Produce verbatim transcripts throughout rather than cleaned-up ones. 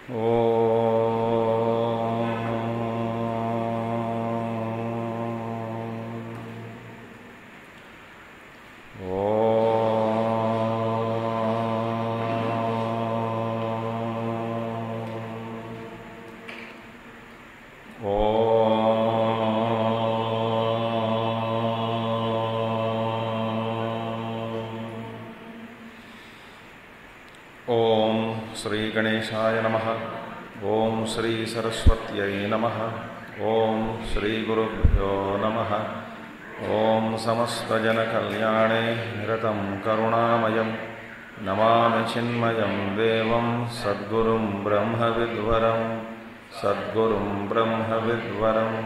श्री गणेशाय नमः। ओम श्री सरस्वत्यै नमः। ओम श्री गुरुभ्यो नमः। ओम समस्तजनकल्याणे निरतं करुणामयं नमामि चिन्मयं देवं सद्गुरुं ब्रह्मविद्वरं सद्गुरुं ब्रह्मविद्वरम्।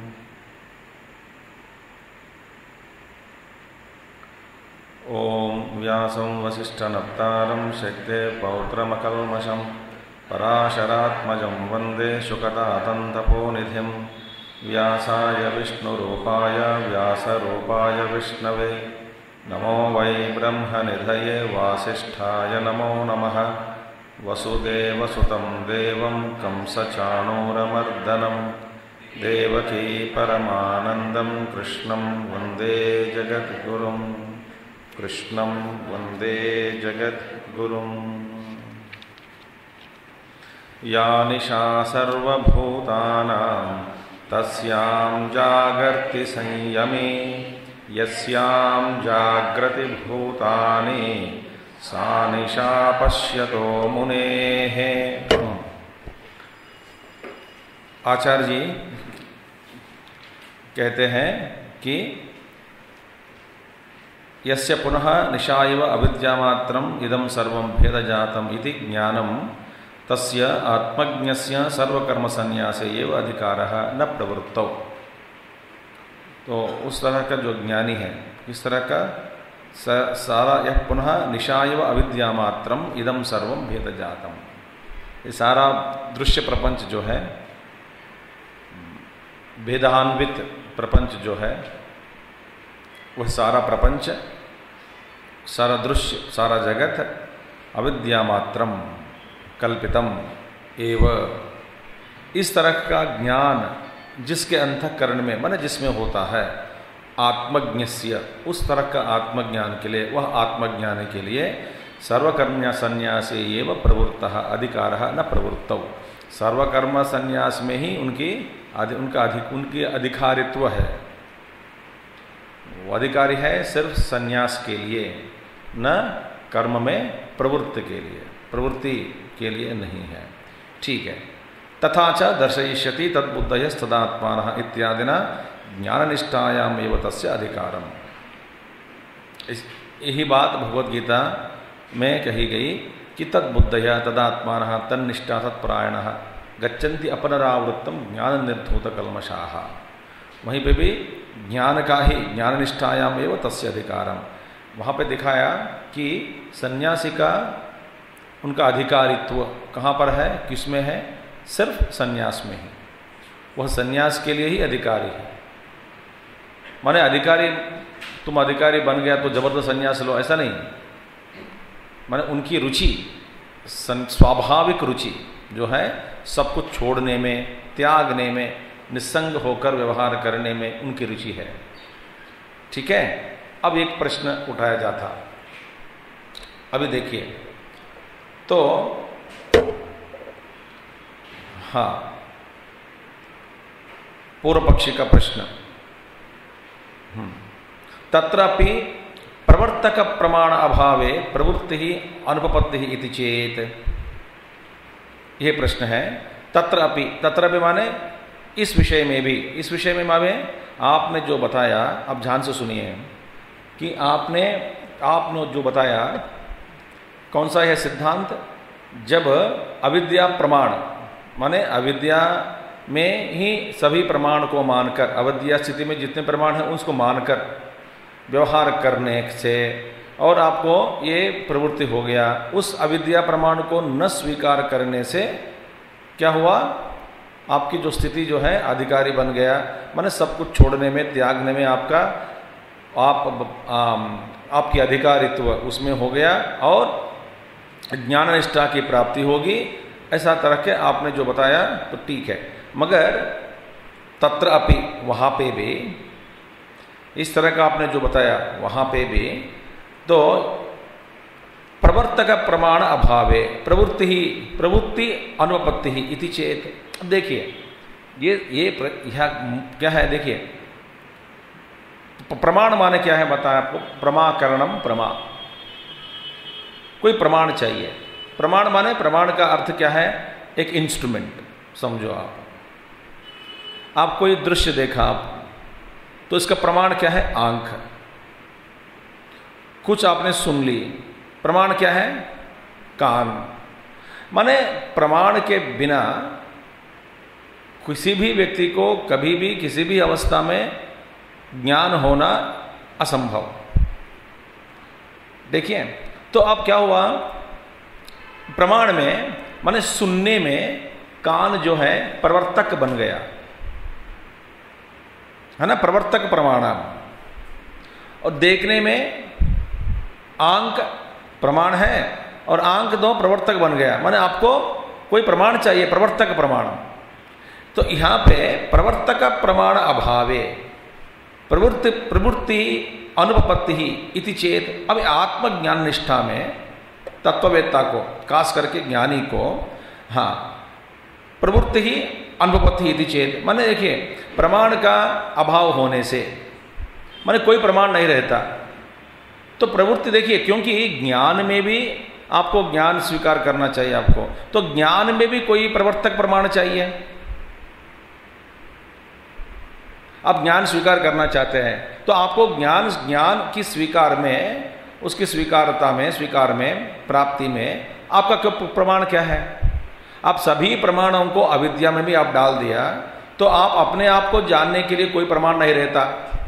ओम व्यासं वसिष्ठनप्तारं शक्ते पौत्रमकल्मषं पराशरात्मजं वन्दे शुकतातन्तपोनिधिं। व्यासाय विष्णुरूपाय व्यासरूपाय विष्णवे नमो वै ब्रह्मनिधये वासिष्ठाय नमो नमः। वसुदेवसुतं देवं कंसचाणूरमर्दनं देवकी परमानन्दं कृष्णं वन्दे जगद्गुरुं कृष्णं वन्दे जगद्गुरुम्। या निशा सर्वभूतानां तस्यां जागर्ति संयमी यस्यां जाग्रति भूतानि सा निशा पश्यतो मुनेः। आचार्य जी कहते हैं कि यस्य पुनः निशा इव अविद्यामात्रम् इदं सर्वं भेदजातम् इति ज्ञानं तस्य आत्मज्ञस्य सर्वकर्मसन्न्यासे एव अधिकारः न प्रवृत्तौ। तो उस तरह का जो ज्ञानी है, इस तरह का सारा यह पुनः निशा इव अविद्यामात्रम् इदं सर्वं भेदजातम्, ये सारा दृश्य प्रपंच जो है, भेदान्वित प्रपंच जो है, वह सारा प्रपंच, सारा दृश्य, सारा जगत अविद्यामात्रम कल्पितम एव, इस तरह का ज्ञान जिसके अंतःकरण में माने जिसमें होता है, आत्मज्ञस्य, उस तरह का आत्मज्ञान के लिए, वह आत्मज्ञान के लिए सर्वकर्म संन्यासे एव प्रवृत्तः अधिकारः न प्रवृत्तौ। सर्वकर्म संन्यास में ही उनकी उनका अधिक उनकी अधिकारित्व है, वो अधिकारी है सिर्फ संन्यास के लिए, न कर्म में प्रवृत्ति के लिए, प्रवृत्ति के लिए नहीं है। ठीक है। तथा च दर्शयिष्यति तद्बुद्धयस्तदात्मानः इत्यादिना ज्ञाननिष्ठायाम एव तस्य अधिकारम। यही बात भगवद गीता में कही गई कि तद्बुद्धय तदात्मानः तन्निष्ठा तत्परायणः गच्छन्ति अपनरावृत्तम ज्ञान निर्धूत कल्मषाः। वहीं पे भी ज्ञान का ही ज्ञाननिष्ठायाम एव तस्य अधिकारम, वहाँ पे दिखाया कि सन्यासी का उनका अधिकारित्व कहाँ पर है, किसमें है, सिर्फ सन्यास में ही। वह सन्यास के लिए ही अधिकारी है। माने अधिकारी, तुम अधिकारी बन गया तो जबरदस्त सन्यास लो, ऐसा नहीं। माने उनकी रुचि, स्वाभाविक रुचि जो है सब कुछ छोड़ने में, त्यागने में, निस्संग होकर व्यवहार करने में उनकी रुचि है। ठीक है। अब एक प्रश्न उठाया जाता, अभी देखिए तो, हाँ, पूर्व पक्षी का प्रश्न, तत्रापि प्रवर्तक प्रमाण अभावे प्रवृत्ति ही अनुपपत्ति ही इति चेत, यह प्रश्न है। तत्रापि, तत्रापि माने इस विषय में भी, इस विषय में माने आपने जो बताया, अब ध्यान से सुनिए कि आपने आपने जो बताया कौन सा है सिद्धांत, जब अविद्या प्रमाण माने अविद्या में ही सभी प्रमाण को मानकर, अविद्या स्थिति में जितने प्रमाण हैं उसको मानकर व्यवहार करने से और आपको ये प्रवृत्ति हो गया, उस अविद्या प्रमाण को न स्वीकार करने से क्या हुआ, आपकी जो स्थिति जो है अधिकारी बन गया, माने सब कुछ छोड़ने में, त्यागने में आपका आप आम, आपकी अधिकारित्व उसमें हो गया और ज्ञान निष्ठा की प्राप्ति होगी। ऐसा तरह के आपने जो बताया तो ठीक है, मगर तत्र अपि वहाँ पे भी इस तरह का आपने जो बताया वहाँ पे भी तो प्रवर्तक प्रमाण अभावे प्रवृत्ति ही प्रवृत्ति अनुपत्ति ही इति चेत। देखिए ये ये यह क्या है, देखिए प्रमाण माने क्या है बताया आपको, प्रमाकरणम प्रमा, कोई प्रमाण चाहिए। प्रमाण माने प्रमाण का अर्थ क्या है, एक इंस्ट्रूमेंट समझो आप। आप कोई दृश्य देखा आप तो इसका प्रमाण क्या है, आंख। कुछ आपने सुन ली, प्रमाण क्या है, कान। माने प्रमाण के बिना किसी भी व्यक्ति को कभी भी किसी भी अवस्था में ज्ञान होना असंभव। देखिए तो अब क्या हुआ, प्रमाण में माने सुनने में कान जो है प्रवर्तक बन गया है ना, प्रवर्तक प्रमाण। और देखने में आंख प्रमाण है और आंख दो प्रवर्तक बन गया, माने आपको कोई प्रमाण चाहिए, प्रवर्तक प्रमाण। तो यहाँ पे प्रवर्तक प्रमाण अभावे प्रवृत्ति प्रवृत्ति अनुपत्ति ही इति चेत। अब आत्मज्ञान निष्ठा में तत्ववेत्ता को, खास करके ज्ञानी को, हाँ प्रवृत्ति ही अनुपत्ति इति चेत, माने देखिए प्रमाण का अभाव होने से माने कोई प्रमाण नहीं रहता। तो प्रवृत्ति देखिए, क्योंकि ज्ञान में भी आपको ज्ञान स्वीकार करना चाहिए आपको, तो ज्ञान में भी कोई प्रवर्तक प्रमाण चाहिए। आप ज्ञान स्वीकार करना चाहते हैं तो आपको ज्ञान ज्ञान की स्वीकार में, उसकी स्वीकारता में, स्वीकार में, प्राप्ति में आपका क्यों प्रमाण क्या है। आप सभी प्रमाणों को अविद्या में भी आप डाल दिया तो आप अपने आप को जानने के लिए कोई प्रमाण नहीं रहता।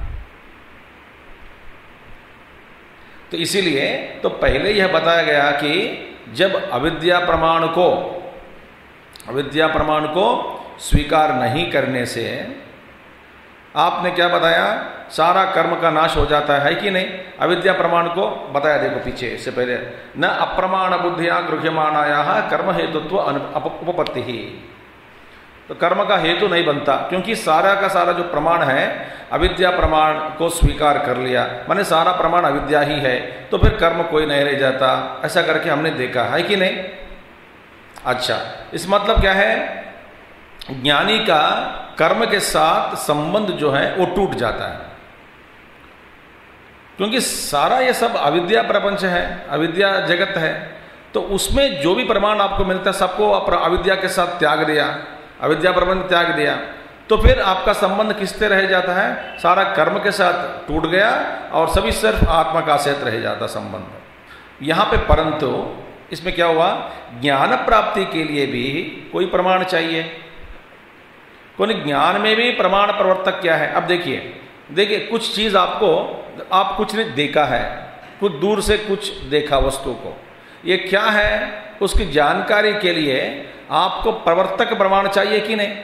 तो इसीलिए तो पहले यह बताया गया कि जब अविद्या प्रमाण को अविद्या प्रमाण को स्वीकार नहीं करने से आपने क्या बताया, सारा कर्म का नाश हो जाता है कि नहीं। अविद्या प्रमाण को बताया, देखो पीछे इससे पहले, न अप्रमाण बुद्धिया गृह्यमाणाया कर्म हेतुत्व उपपत्ति ही। तो कर्म का हेतु नहीं बनता, क्योंकि सारा का सारा जो प्रमाण है अविद्या प्रमाण को स्वीकार कर लिया, माने सारा प्रमाण अविद्या ही है, तो फिर कर्म कोई नहीं रह जाता। ऐसा करके हमने देखा है कि नहीं। अच्छा, इस मतलब क्या है, ज्ञानी का कर्म के साथ संबंध जो है वो टूट जाता है, क्योंकि सारा ये सब अविद्या प्रपंच है, अविद्या जगत है। तो उसमें जो भी प्रमाण आपको मिलता है सबको अविद्या के साथ त्याग दिया, अविद्या प्रपंच त्याग दिया, तो फिर आपका संबंध किससे रह जाता है, सारा कर्म के साथ टूट गया और सभी सिर्फ आत्मा का साथ रह जाता संबंध। यहाँ पे परंतु इसमें क्या हुआ, ज्ञान प्राप्ति के लिए भी कोई प्रमाण चाहिए। कोई ज्ञान में भी प्रमाण प्रवर्तक क्या है। अब देखिए देखिए कुछ चीज़ आपको, आप कुछ ने देखा है, कुछ दूर से कुछ देखा वस्तु को, ये क्या है, उसकी जानकारी के लिए आपको प्रवर्तक प्रमाण चाहिए कि नहीं,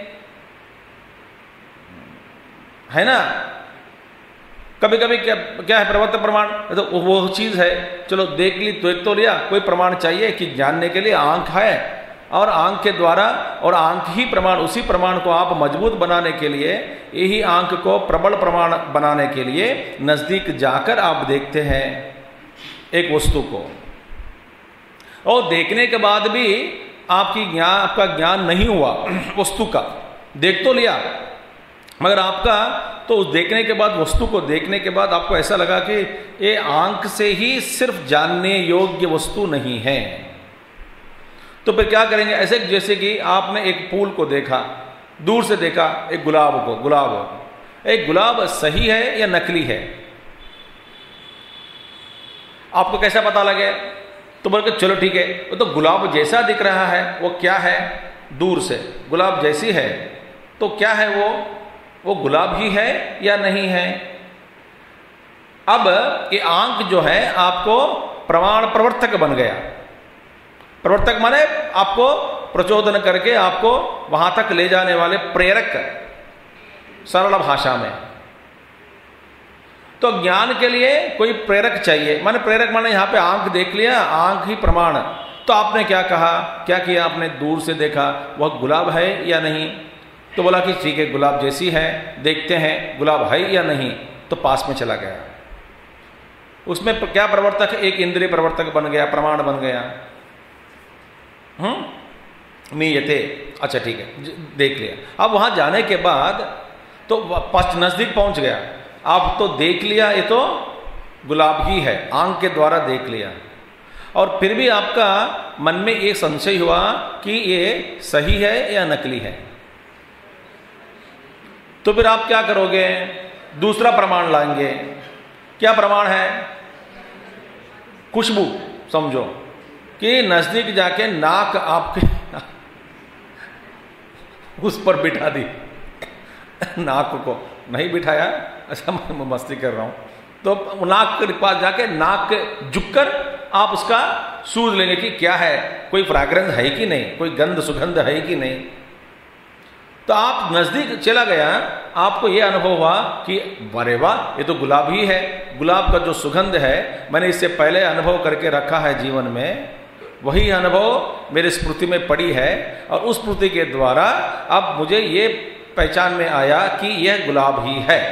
है ना। कभी कभी क्या क्या है प्रवर्तक प्रमाण, तो वो चीज़ है, चलो देख ली, देख तो लिया, कोई प्रमाण चाहिए कि जानने के लिए आंख है, और आंख के द्वारा, और आंख ही प्रमाण, उसी प्रमाण को आप मजबूत बनाने के लिए, यही आंख को प्रबल प्रमाण बनाने के लिए नजदीक जाकर आप देखते हैं एक वस्तु को, और देखने के बाद भी आपकी ज्ञान आपका ज्ञान नहीं हुआ वस्तु का, देख तो लिया मगर आपका, तो उस देखने के बाद, वस्तु को देखने के बाद आपको ऐसा लगा कि ये आंख से ही सिर्फ जानने योग्य वस्तु नहीं है। तो फिर क्या करेंगे, ऐसे जैसे कि आपने एक फूल को देखा, दूर से देखा एक गुलाब को, गुलाब एक गुलाब सही है या नकली है, आपको कैसा पता लगे, तो बोल के चलो ठीक है, वो तो गुलाब जैसा दिख रहा है, वो क्या है, दूर से गुलाब जैसी है, तो क्या है वो वो गुलाब ही है या नहीं है। अब ये आंख जो है आपको प्रमाण प्रवर्तक बन गया। प्रवर्तक माने आपको प्रचोदन करके आपको वहां तक ले जाने वाले प्रेरक, सरल भाषा में। तो ज्ञान के लिए कोई प्रेरक चाहिए, माने प्रेरक माने यहां पे आंख देख लिया, आंख ही प्रमाण, तो आपने क्या कहा, क्या किया आपने? दूर से देखा वह गुलाब है या नहीं, तो बोला कि ठीक है गुलाब जैसी है, देखते हैं गुलाब है या नहीं। तो पास में चला गया, उसमें क्या प्रवर्तक? एक इंद्रिय प्रवर्तक बन गया, प्रमाण बन गया। हम्म मीयते, अच्छा ठीक है, देख लिया। अब वहां जाने के बाद तो पास नजदीक पहुंच गया, अब तो देख लिया ये तो गुलाब ही है, आंख के द्वारा देख लिया, और फिर भी आपका मन में एक संशय हुआ कि ये सही है या नकली है। तो फिर आप क्या करोगे? दूसरा प्रमाण लाएंगे। क्या प्रमाण है? खुशबू समझो कि नजदीक जाके नाक आपके उस पर बिठा दी, नाक को नहीं बिठाया, अच्छा मैं मस्ती कर रहा हूं, तो नाक के पास जाके नाक के झुककर आप उसका सूझ लेंगे कि क्या है, कोई फ्रैग्रेंस है कि नहीं, कोई गंध सुगंध है कि नहीं। तो आप नजदीक चला गया, आपको यह अनुभव हुआ कि अरे वाह ये तो गुलाब ही है, गुलाब का जो सुगंध है मैंने इससे पहले अनुभव करके रखा है जीवन में, वही अनुभव मेरे स्मृति में पड़ी है, और उस स्मृति के द्वारा अब मुझे ये पहचान में आया कि यह गुलाब ही है।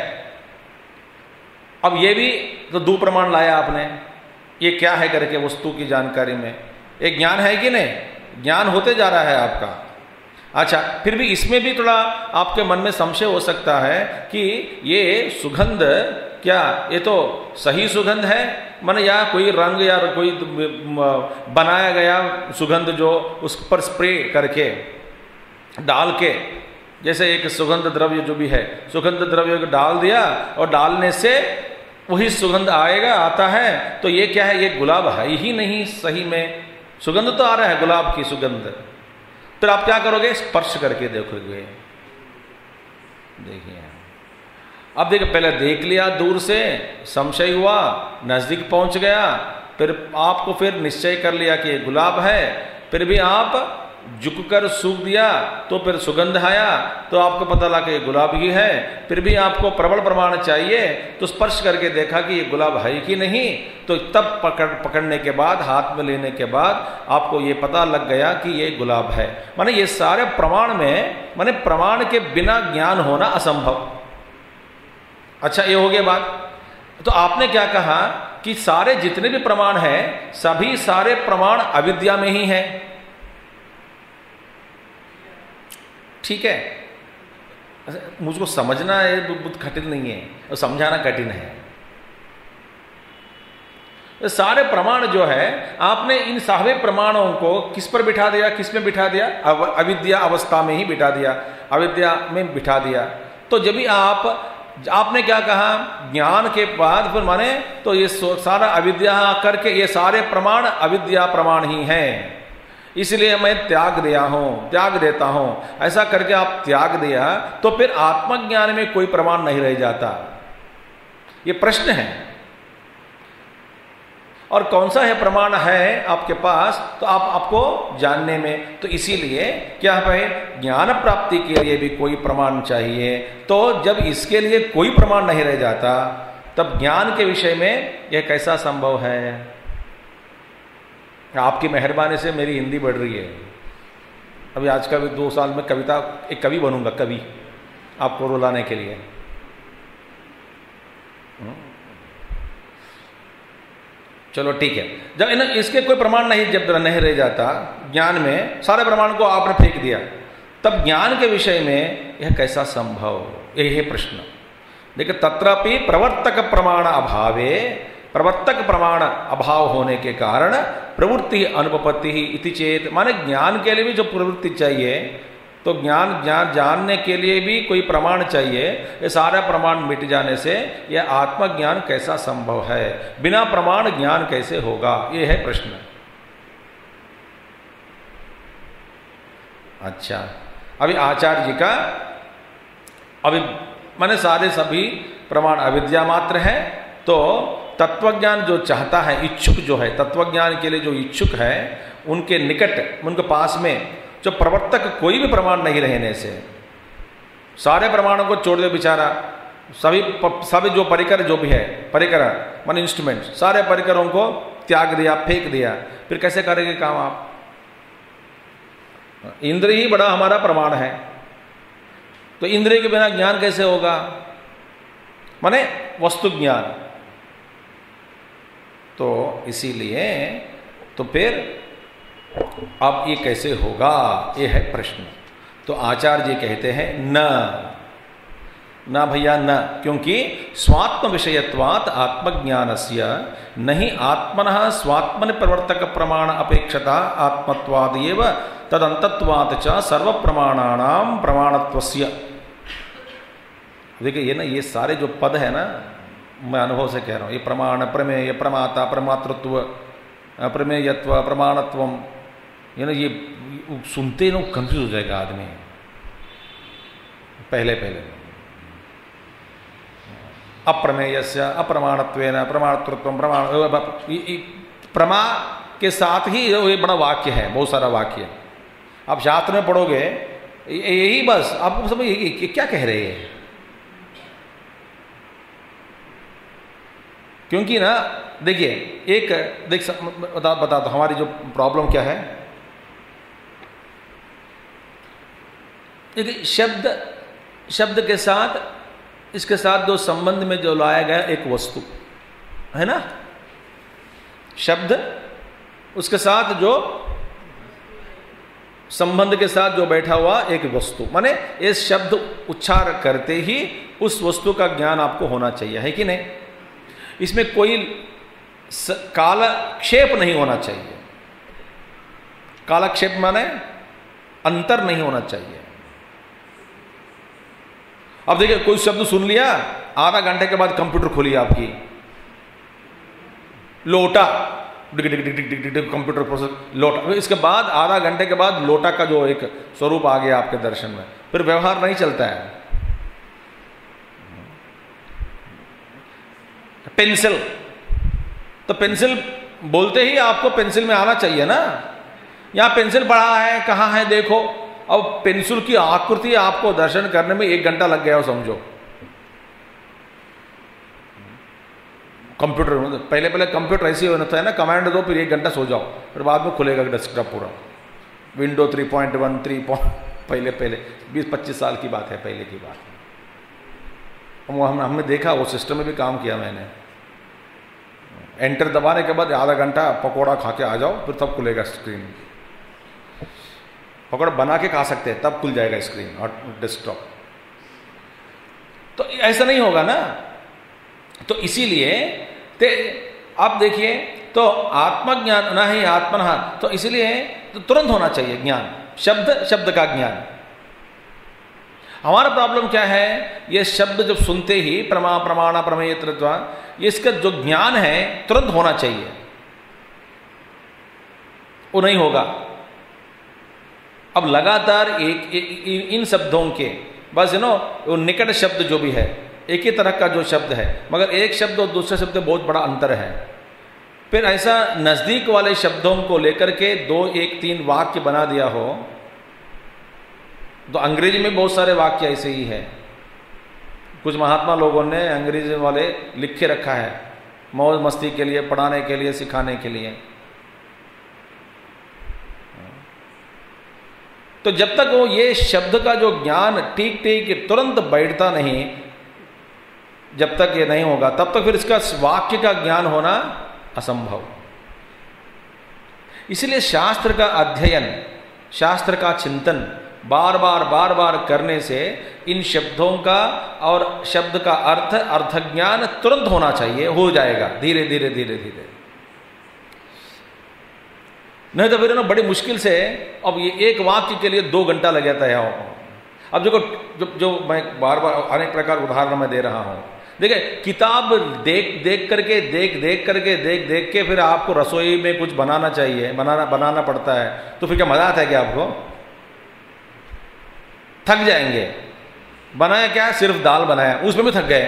अब ये भी तो दो प्रमाण लाया आपने, ये क्या है करके वस्तु की जानकारी में एक ज्ञान है कि नहीं, ज्ञान होते जा रहा है आपका। अच्छा, फिर भी इसमें भी थोड़ा आपके मन में संशय हो सकता है कि ये सुगंध क्या ये तो सही सुगंध है, मन या कोई रंग या कोई बनाया गया सुगंध जो उस पर स्प्रे करके डाल के, जैसे एक सुगंध द्रव्य जो भी है, सुगंध द्रव्य को डाल दिया और डालने से वही सुगंध आएगा, आता है, तो ये क्या है, ये गुलाब है ही नहीं सही में, सुगंध तो आ रहा है गुलाब की सुगंध। फिर आप क्या करोगे? स्पर्श करके देखोगे। देखिए, अब देखिए, पहले देख लिया दूर से, संशय हुआ, नजदीक पहुंच गया, फिर आपको फिर निश्चय कर लिया कि गुलाब है, फिर भी आप झुककर सूख दिया तो फिर सुगंध आया, तो आपको पता लगा कि ये गुलाब ही है। फिर भी आपको प्रबल प्रमाण चाहिए, तो स्पर्श करके देखा कि ये गुलाब है कि नहीं, तो तब पकड़ पकड़ने के बाद, हाथ में लेने के बाद आपको ये पता लग गया कि ये गुलाब है। माने ये सारे प्रमाण में, माने प्रमाण के बिना ज्ञान होना असंभव। अच्छा, ये हो गया बात। तो आपने क्या कहा कि सारे जितने भी प्रमाण हैं, सभी सारे प्रमाण अविद्या में ही हैं। ठीक है, मुझको समझना है बहुत कठिन नहीं है, और समझाना कठिन है। तो सारे प्रमाण जो है, आपने इन सारे प्रमाणों को किस पर बिठा दिया, किस में बिठा दिया? अव, अविद्या अवस्था में ही बिठा दिया, अविद्या में बिठा दिया। तो जब भी आप आपने क्या कहा, ज्ञान के बाद फिर माने तो ये सारा अविद्या करके ये सारे प्रमाण अविद्या प्रमाण ही हैं, इसलिए मैं त्याग दिया हूं, त्याग देता हूं, ऐसा करके आप त्याग दिया, तो फिर आत्मज्ञान में कोई प्रमाण नहीं रह जाता। ये प्रश्न है। और कौन सा है प्रमाण है आपके पास, तो आप आपको जानने में, तो इसीलिए क्या है, ज्ञान प्राप्ति के लिए भी कोई प्रमाण चाहिए। तो जब इसके लिए कोई प्रमाण नहीं रह जाता, तब ज्ञान के विषय में यह कैसा संभव है? आपकी मेहरबानी से मेरी हिंदी बढ़ रही है। अभी आज का भी दो साल में कविता, एक कवि बनूंगा, कवि, आपको रुलाने के लिए। चलो ठीक है, जब इन इसके कोई प्रमाण नहीं, जब नहीं रह जाता ज्ञान में, सारे प्रमाण को आपने फेंक दिया, तब ज्ञान के विषय में यह कैसा संभव? यही है प्रश्न। देखिए, तत्रापि प्रवर्तक प्रमाण अभावे, प्रवर्तक प्रमाण अभाव होने के कारण प्रवृत्ति अनुपपत्ति ही इति चेत, माने ज्ञान के लिए भी जो प्रवृत्ति चाहिए, तो ज्ञान ज्ञान जानने के लिए भी कोई प्रमाण चाहिए। ये सारा प्रमाण मिट जाने से यह आत्मज्ञान कैसा संभव है? बिना प्रमाण ज्ञान कैसे होगा? ये है प्रश्न। अच्छा, अभी आचार्य जी का, अभी माने सारे सभी प्रमाण अविद्या मात्र है, तो तत्वज्ञान जो चाहता है, इच्छुक जो है, तत्वज्ञान के लिए जो इच्छुक है, उनके निकट, उनके पास में जो प्रवर्तक कोई भी प्रमाण नहीं रहने से, सारे प्रमाणों को छोड़ दे बेचारा, सभी सभी जो परिकर जो भी है, परिकर मान इंस्ट्रूमेंट, सारे परिकरों को त्याग दिया, फेंक दिया, फिर कैसे करेंगे काम आप? इंद्र ही बड़ा हमारा प्रमाण है, तो इंद्रिय के बिना ज्ञान कैसे होगा? माने वस्तु ज्ञान। तो इसीलिए तो फिर अब ये कैसे होगा, ये है प्रश्न। तो आचार्य जी कहते हैं न ना भैया न, क्योंकि स्वात्म विषयत्वात् आत्मज्ञानस्य नहीं आत्मनः स्वात्मनि प्रवर्तक प्रमाण अपेक्षता आत्मत्वादेव तदंतत्वात् च सर्व प्रमाणानां प्रमाणत्वस्य। देखिए ये ना, ये सारे जो पद है ना, मैं अनुभव से कह रहा हूँ, ये प्रमाण, प्रमेय, प्रमाता, प्रमातृत्व, प्रमेयत्व, प्रमाणत्वम, ये ना, ये सुनते ना कंफ्यूज हो जाएगा आदमी पहले पहले। अप्रमेयस्य अप्रमाणत्वेन प्रमातृत्वम प्रमाण, प्रमा के साथ ही ये बड़ा वाक्य है, बहुत सारा वाक्य आप शास्त्र में पढ़ोगे, यही बस आपको समझ क्या कह रहे हैं। क्योंकि ना देखिए, एक देख बता बता दो हमारी जो प्रॉब्लम क्या है। देखिए शब्द शब्द के साथ, इसके साथ जो संबंध में जो लाया गया एक वस्तु है ना, शब्द उसके साथ जो संबंध के साथ जो बैठा हुआ एक वस्तु, माने इस शब्द उच्चार करते ही उस वस्तु का ज्ञान आपको होना चाहिए, है कि नहीं? इसमें कोई कालक्षेप नहीं होना चाहिए। कालक्षेप माने अंतर नहीं होना चाहिए। अब देखिए कोई शब्द सुन लिया, आधा घंटे के बाद कंप्यूटर खोली आपकी, लोटा, डिग डिग डिग डिग डिग डिग कंप्यूटर प्रोसेस लोटा, इसके बाद आधा घंटे के बाद लोटा का जो एक स्वरूप आ गया आपके दर्शन में, फिर व्यवहार नहीं चलता है। पेंसिल, तो पेंसिल बोलते ही आपको पेंसिल में आना चाहिए ना, यहां पेंसिल पड़ा है, कहां है देखो। अब पेंसिल की आकृति आपको दर्शन करने में एक घंटा लग गया हो समझो। कंप्यूटर में पहले पहले कंप्यूटर ऐसे होता है ना, कमांड दो फिर एक घंटा सो जाओ, फिर बाद में खुलेगा डेस्कटॉप पूरा। Window three point one three पहले पहले बीस पच्चीस साल की बात है, पहले की बात है। वो हम हमने देखा, वो सिस्टम में भी काम किया मैंने। एंटर दबाने के बाद आधा घंटा पकौड़ा खा के आ जाओ, फिर तब खुलेगा स्क्रीन। पकौड़ा बना के खा सकते हैं, तब खुल जाएगा स्क्रीन और डेस्कटॉप। तो ऐसा नहीं होगा ना, तो इसीलिए आप देखिए, तो आत्मज्ञान ना ही आत्मना, तो इसीलिए तो तुरंत होना चाहिए ज्ञान, शब्द शब्द का ज्ञान। हमारा प्रॉब्लम क्या है, ये शब्द जब सुनते ही प्रमा प्रमाण प्रमेयत्व, इसका जो ज्ञान है तुरंत होना चाहिए, वो नहीं होगा। अब लगातार एक, एक इन शब्दों के बस यू नो वो निकट शब्द जो भी है, एक ही तरह का जो शब्द है, मगर एक शब्द और दूसरे शब्द में बहुत बड़ा अंतर है। फिर ऐसा नजदीक वाले शब्दों को लेकर के दो एक तीन वाक्य बना दिया हो, तो अंग्रेजी में बहुत सारे वाक्य ऐसे ही है। कुछ महात्मा लोगों ने अंग्रेजी वाले लिख के रखा है, मौज मस्ती के लिए, पढ़ाने के लिए, सिखाने के लिए। तो जब तक वो ये शब्द का जो ज्ञान ठीक ठीक तुरंत बैठता नहीं, जब तक ये नहीं होगा, तब तक फिर इसका वाक्य का ज्ञान होना असंभव। इसलिए शास्त्र का अध्ययन, शास्त्र का चिंतन बार बार बार बार करने से इन शब्दों का और शब्द का अर्थ अर्थ ज्ञान तुरंत होना चाहिए, हो जाएगा धीरे धीरे धीरे धीरे। नहीं तो फिर ना बड़ी मुश्किल से, अब ये एक वाक्य के लिए दो घंटा लग जाता है। अब देखो जो जो मैं बार बार अनेक प्रकार उदाहरण में दे रहा हूँ, देखिए किताब देख देख करके देख देख करके देख देख के फिर आपको रसोई में कुछ बनाना चाहिए, बनाना बनाना पड़ता है, तो फिर क्या मजा आता है क्या आपको? थक जाएंगे। बनाया क्या, सिर्फ दाल बनाया, उसमें भी थक गए।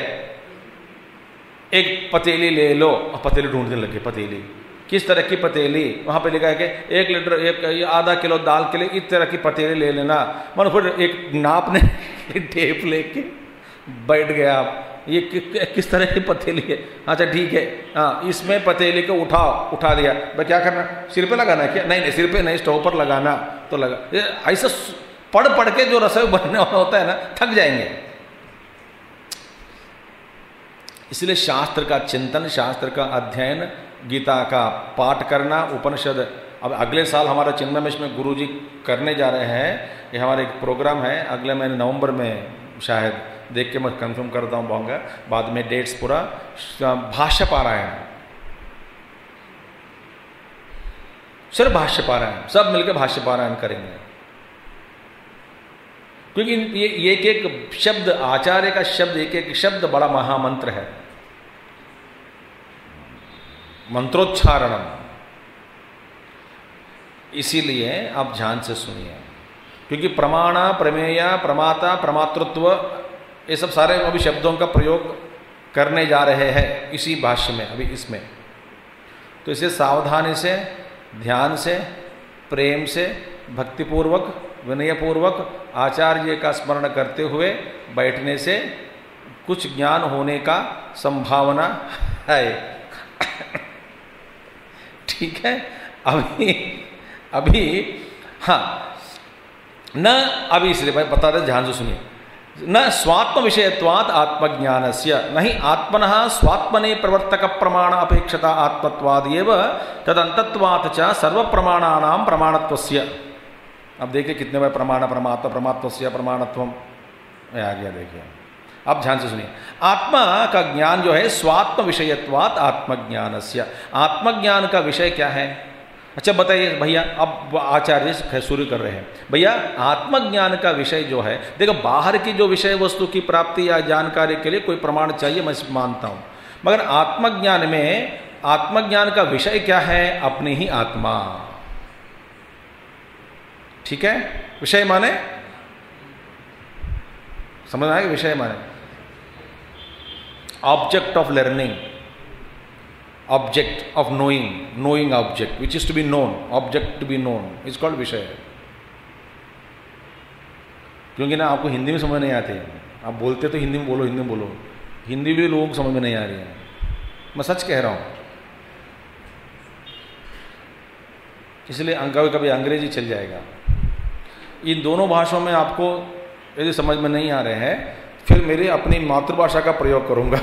एक पतीली ले लो, पतीली ढूंढने लगे, पतीली किस तरह की पतीली, वहां पे लिखा है कि एक लीटर एक आधा किलो दाल के लिए इस तरह की पतीली ले लेना। मन फिर एक नापने टेप लेके बैठ गया आप, ये कि, किस तरह की पतीली है? अच्छा ठीक है, हाँ इसमें पतीली को उठाओ, उठा दिया, भाई क्या करना, सिर पे लगाना है क्या? नहीं नहीं सिर पे नहीं, स्टोव पर लगाना तो लगा। ऐसा पढ़ पढ़ के जो रसोई बनने वाला होता है ना, थक जाएंगे। इसलिए शास्त्र का चिंतन, शास्त्र का अध्ययन, गीता का पाठ करना, उपनिषद। अब अगले साल हमारा चिन्मय मिशन में गुरु जी करने जा रहे हैं, ये हमारा एक प्रोग्राम है अगले महीने नवंबर में, शायद देख के मैं कंफर्म करता हूँ पाऊंगा बाद में डेट्स पूरा। भाष्य पारायण, सिर्फ भाष्य पारायण, सब मिलकर भाष्य पारायण करेंगे। क्योंकि ये एक एक शब्द, आचार्य का शब्द, एक एक शब्द बड़ा महामंत्र है, मंत्रोच्चारणम। इसीलिए आप ध्यान से सुनिए, क्योंकि प्रमाण, प्रमेय, प्रमाता, प्रमातृत्व, ये सब सारे अभी शब्दों का प्रयोग करने जा रहे हैं इसी भाष्य में, अभी इसमें। तो इसे सावधानी से, ध्यान से, प्रेम से, भक्तिपूर्वक, विनयपूर्वक आचार्य का स्मरण करते हुए बैठने से कुछ ज्ञान होने का संभावना है। ठीक है, अभी अभी हाँ न, अभी इसलिए मैं बता दें, ध्यान से सुनिए। न स्वात्म विषयत्वात् आत्मज्ञानस्य, नहीं आत्मनः स्वात्मने प्रवर्तक प्रमाण अपेक्षता आत्मत्वादेव तदन्तत्वात् च सर्व प्रमाणानां प्रमाणत्वस्य। अब देखिए कितने बार प्रमाण, परमात्मा, परमात्वस्य, प्रमाणत्वम आ गया। देखिए अब ध्यान से सुनिए, आत्मा का ज्ञान जो है स्वात्म विषयत्वात् आत्मज्ञानस्य, आत्मज्ञान का विषय क्या है? अच्छा बताइए भैया, अब आचार्य शुरू कर रहे हैं, भैया आत्मज्ञान का विषय जो है, देखो बाहर की जो विषय वस्तु की प्राप्ति या जानकारी के लिए कोई प्रमाण चाहिए, मैं मानता हूं, मगर आत्मज्ञान में आत्मज्ञान का विषय क्या है? अपनी ही आत्मा। ठीक है, विषय माने समझ आएगा, विषय माने object of learning, object of knowing, knowing object which is to be known, object to be known is called विषय। क्योंकि ना आपको हिंदी में समझ नहीं आती, आप बोलते तो हिंदी में बोलो, हिंदी में बोलो, हिंदी भी लोगों को समझ में नहीं आ रही है, मैं सच कह रहा हूं। इसलिए कभी कभी अंग्रेजी चल जाएगा। इन दोनों भाषाओं में आपको यदि समझ में नहीं आ रहे हैं, फिर मेरी अपनी मातृभाषा का प्रयोग करूंगा।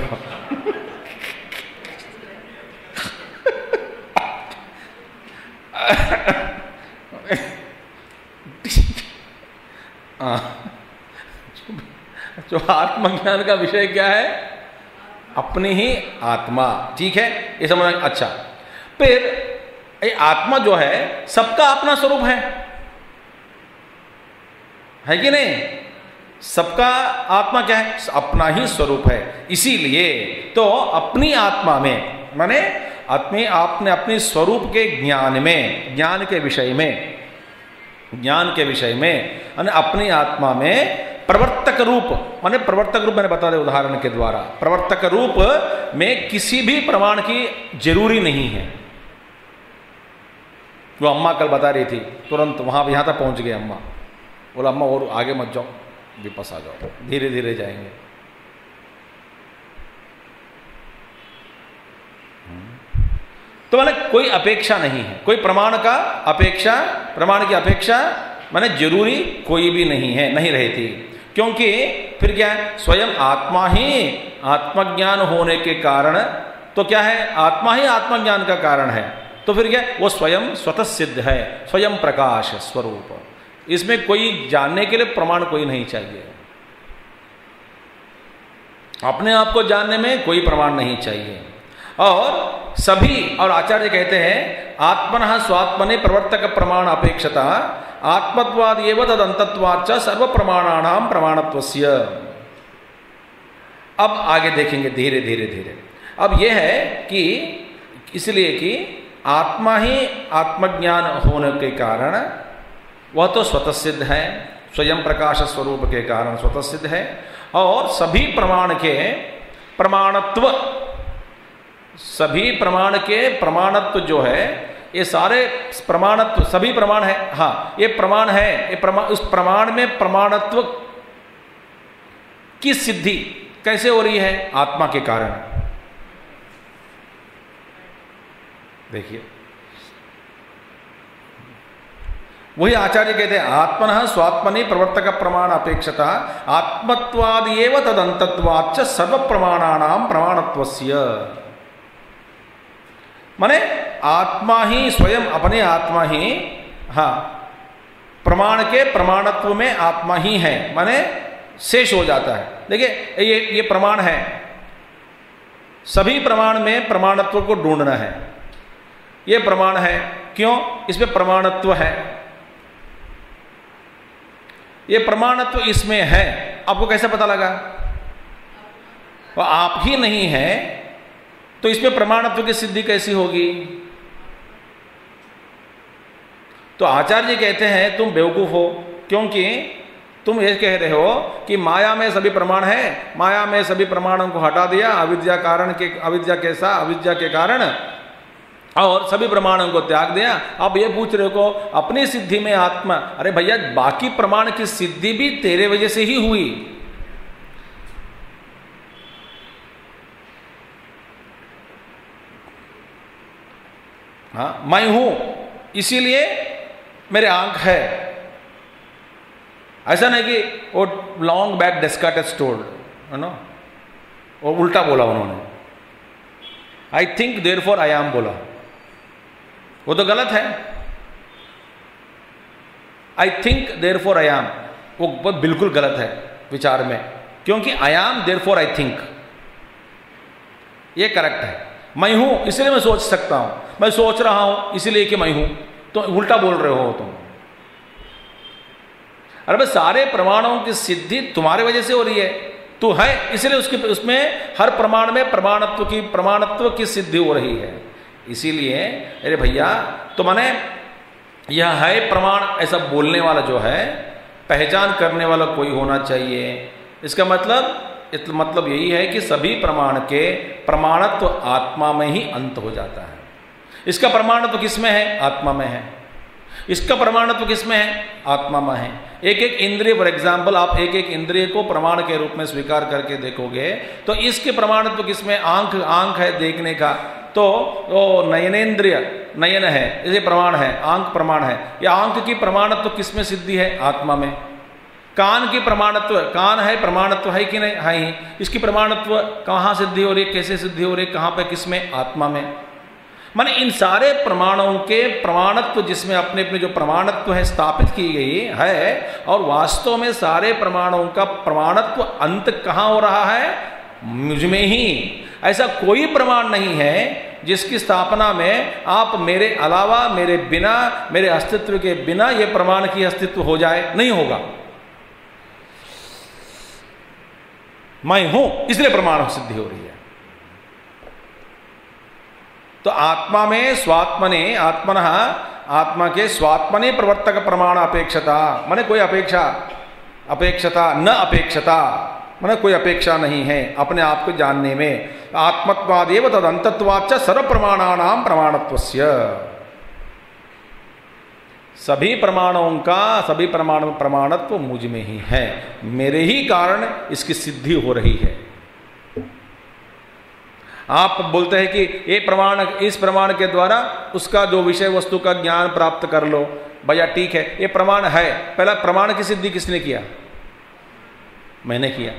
जो आत्मज्ञान का विषय क्या है? अपनी ही आत्मा। ठीक है, ये समझ। अच्छा, फिर ये आत्मा जो है सबका अपना स्वरूप है, है कि नहीं? सबका आत्मा क्या है? अपना ही स्वरूप है। इसीलिए तो अपनी आत्मा में, माने अपने आपने अपने स्वरूप के ज्ञान में, ज्ञान के विषय में, ज्ञान के विषय में अपनी आत्मा में प्रवर्तक रूप, माने प्रवर्तक रूप मैंने बता दिया उदाहरण के द्वारा, प्रवर्तक रूप में किसी भी प्रमाण की जरूरी नहीं है। वो अम्मा कल बता रही थी, तुरंत वहां यहां तक पहुंच गए अम्मा, बोला अम्मा और आगे मत जाओ, विपस आ जाओ, धीरे धीरे जाएंगे। तो माने कोई अपेक्षा नहीं है, कोई प्रमाण का अपेक्षा, प्रमाण की अपेक्षा माने जरूरी कोई भी नहीं है, नहीं रहती। क्योंकि फिर क्या है? स्वयं आत्मा ही आत्मज्ञान होने के कारण, तो क्या है? आत्मा ही आत्मज्ञान का कारण है। तो फिर क्या? वो स्वयं स्वतः सिद्ध है, स्वयं प्रकाश स्वरूप। इसमें कोई जानने के लिए प्रमाण कोई नहीं चाहिए, अपने आप को जानने में कोई प्रमाण नहीं चाहिए। और सभी, और आचार्य कहते हैं आत्मनः स्वात्मने प्रवर्तक प्रमाण अपेक्षता आत्मत्वाद एव तदन्तत्वाच्च सर्व प्रमाणानां प्रमाणत्वस्य। अब आगे देखेंगे धीरे धीरे धीरे। अब यह है कि इसलिए कि आत्मा ही आत्मज्ञान होने के कारण वह तो स्वतः सिद्ध है, स्वयं प्रकाश स्वरूप के कारण स्वतः सिद्ध है, और सभी प्रमाण के प्रमाणत्व, सभी प्रमाण के प्रमाणत्व जो है, ये सारे प्रमाणत्व, सभी प्रमाण है, हाँ ये प्रमाण है, ये प्रमाण, उस प्रमाण में प्रमाणत्व की सिद्धि, कैसे हो रही है? आत्मा के कारण। देखिए वही आचार्य कहते हैं आत्मनः स्वात्मनि प्रवर्तक प्रमाण अपेक्षता आत्मत्वादेव तदंतत्वाच्च सर्व प्रमाणानां प्रमाणत्वस्य। माने आत्मा ही स्वयं अपने आत्मा ही हाँ प्रमाण के प्रमाणत्व में आत्मा ही है, माने शेष हो जाता है। देखिए ये ये प्रमाण है, सभी प्रमाण में प्रमाणत्व को ढूंढना है। ये प्रमाण है, क्यों? इसमें प्रमाणत्व है, ये प्रमाणत्व इसमें है। आपको कैसे पता लगा? वो आप ही नहीं है तो इसमें प्रमाणत्व की सिद्धि कैसी होगी? तो आचार्य कहते हैं तुम बेवकूफ हो, क्योंकि तुम ये कह रहे हो कि माया में सभी प्रमाण है, माया में सभी प्रमाणों को हटा दिया अविद्या कारण के अविद्या के साथ अविद्या के कारण और सभी प्रमाणों को त्याग दिया। अब ये पूछ रहे हो अपनी सिद्धि में आत्मा, अरे भैया बाकी प्रमाण की सिद्धि भी तेरे वजह से ही हुई। हाँ मैं हूं इसीलिए मेरे आंख है, ऐसा नहीं कि वो लॉन्ग बैक डेस्कार्टेस टोल्ड है ना, वो उल्टा बोला उन्होंने, I think therefore I am बोला, वो तो गलत है। I think therefore I am वो बिल्कुल गलत है विचार में, क्योंकि I am therefore I think ये करेक्ट है। मैं हूं इसलिए मैं सोच सकता हूं, मैं सोच रहा हूं इसलिए कि मैं हूं, तो उल्टा बोल रहे हो तुम। अरे भाई सारे प्रमाणों की सिद्धि तुम्हारे वजह से हो रही है, तू है इसलिए उसकी उसमें हर प्रमाण में प्रमाणत्व की प्रमाणत्व की सिद्धि हो रही है। इसीलिए अरे भैया तो माने यह है प्रमाण ऐसा बोलने वाला जो है, पहचान करने वाला कोई होना चाहिए। इसका मतलब इसका मतलब यही है कि सभी प्रमाण के प्रमाणत्व आत्मा में ही अंत हो जाता है। इसका प्रमाणत्व किसमें है? आत्मा में है। इसका प्रमाणत्व किसमें है? आत्मा में है। एक एक इंद्रिय फॉर एग्जाम्पल आप एक एक इंद्रिय को प्रमाण के रूप में स्वीकार करके देखोगे तो इसके प्रमाणत्व किसमें? आंख आंख है देखने का, तो वो नयनेन्द्रिय नयन है, इसे प्रमाण है, आंख प्रमाण है। या आंख की प्रमाणत्व किसमें सिद्धि है? आत्मा में। कान की प्रमाणत्व, कान है प्रमाणत्व है कि नहीं? है ही। इसकी प्रमाणत्व कहाँ सिद्धि हो रही है, कैसे सिद्धि हो रही है, कहाँ पे, किसमें? आत्मा में। माने इन सारे प्रमाणों के प्रमाणत्व जिसमें अपने अपने जो प्रमाणत्व है स्थापित की गई है, और वास्तव में सारे प्रमाणों का प्रमाणत्व अंत कहाँ हो रहा है? मुझ में ही। ऐसा कोई प्रमाण नहीं है जिसकी स्थापना में आप मेरे अलावा, मेरे बिना, मेरे अस्तित्व के बिना ये प्रमाण की अस्तित्व हो जाए, नहीं होगा। मैं हूं इसलिए प्रमाण सिद्धि हो रही है। तो आत्मा में स्वात्मने आत्मनः आत्मा के स्वात्मने प्रवर्तक प्रमाण अपेक्षता, माने कोई अपेक्षा अपेक्षता न अपेक्षता माने कोई अपेक्षा नहीं है अपने आप को जानने में। आत्मत्वादेव तद अंतत्वाच्च सर्व प्रमाणानां प्रमाणत्वस्य, सभी प्रमाणों का सभी प्रमाण प्रमाणत्व मुझ में ही है, मेरे ही कारण इसकी सिद्धि हो रही है। आप बोलते हैं कि ये प्रमाण, इस प्रमाण के द्वारा उसका जो विषय वस्तु का ज्ञान प्राप्त कर लो, भैया ठीक है ये प्रमाण है। पहला प्रमाण की सिद्धि किसने किया? मैंने किया।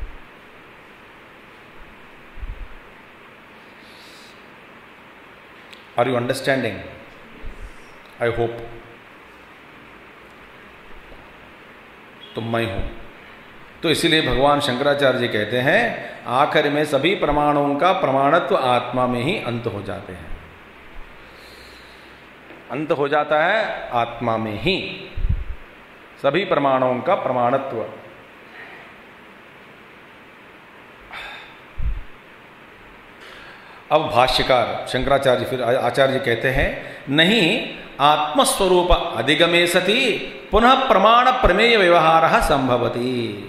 Are you understanding? I hope. तो मैं हूं, तो इसीलिए भगवान शंकराचार्य जी कहते हैं आखिर में सभी प्रमाणों का प्रमाणत्व आत्मा में ही अंत हो जाते हैं। अंत हो जाता है आत्मा में ही सभी प्रमाणों का प्रमाणत्व। अब भाष्यकार शंकराचार्य फिर आचार्य कहते हैं नहीं आत्मस्वरूप अधिगमे सति पुनः प्रमाण प्रमेय व्यवहार संभवति।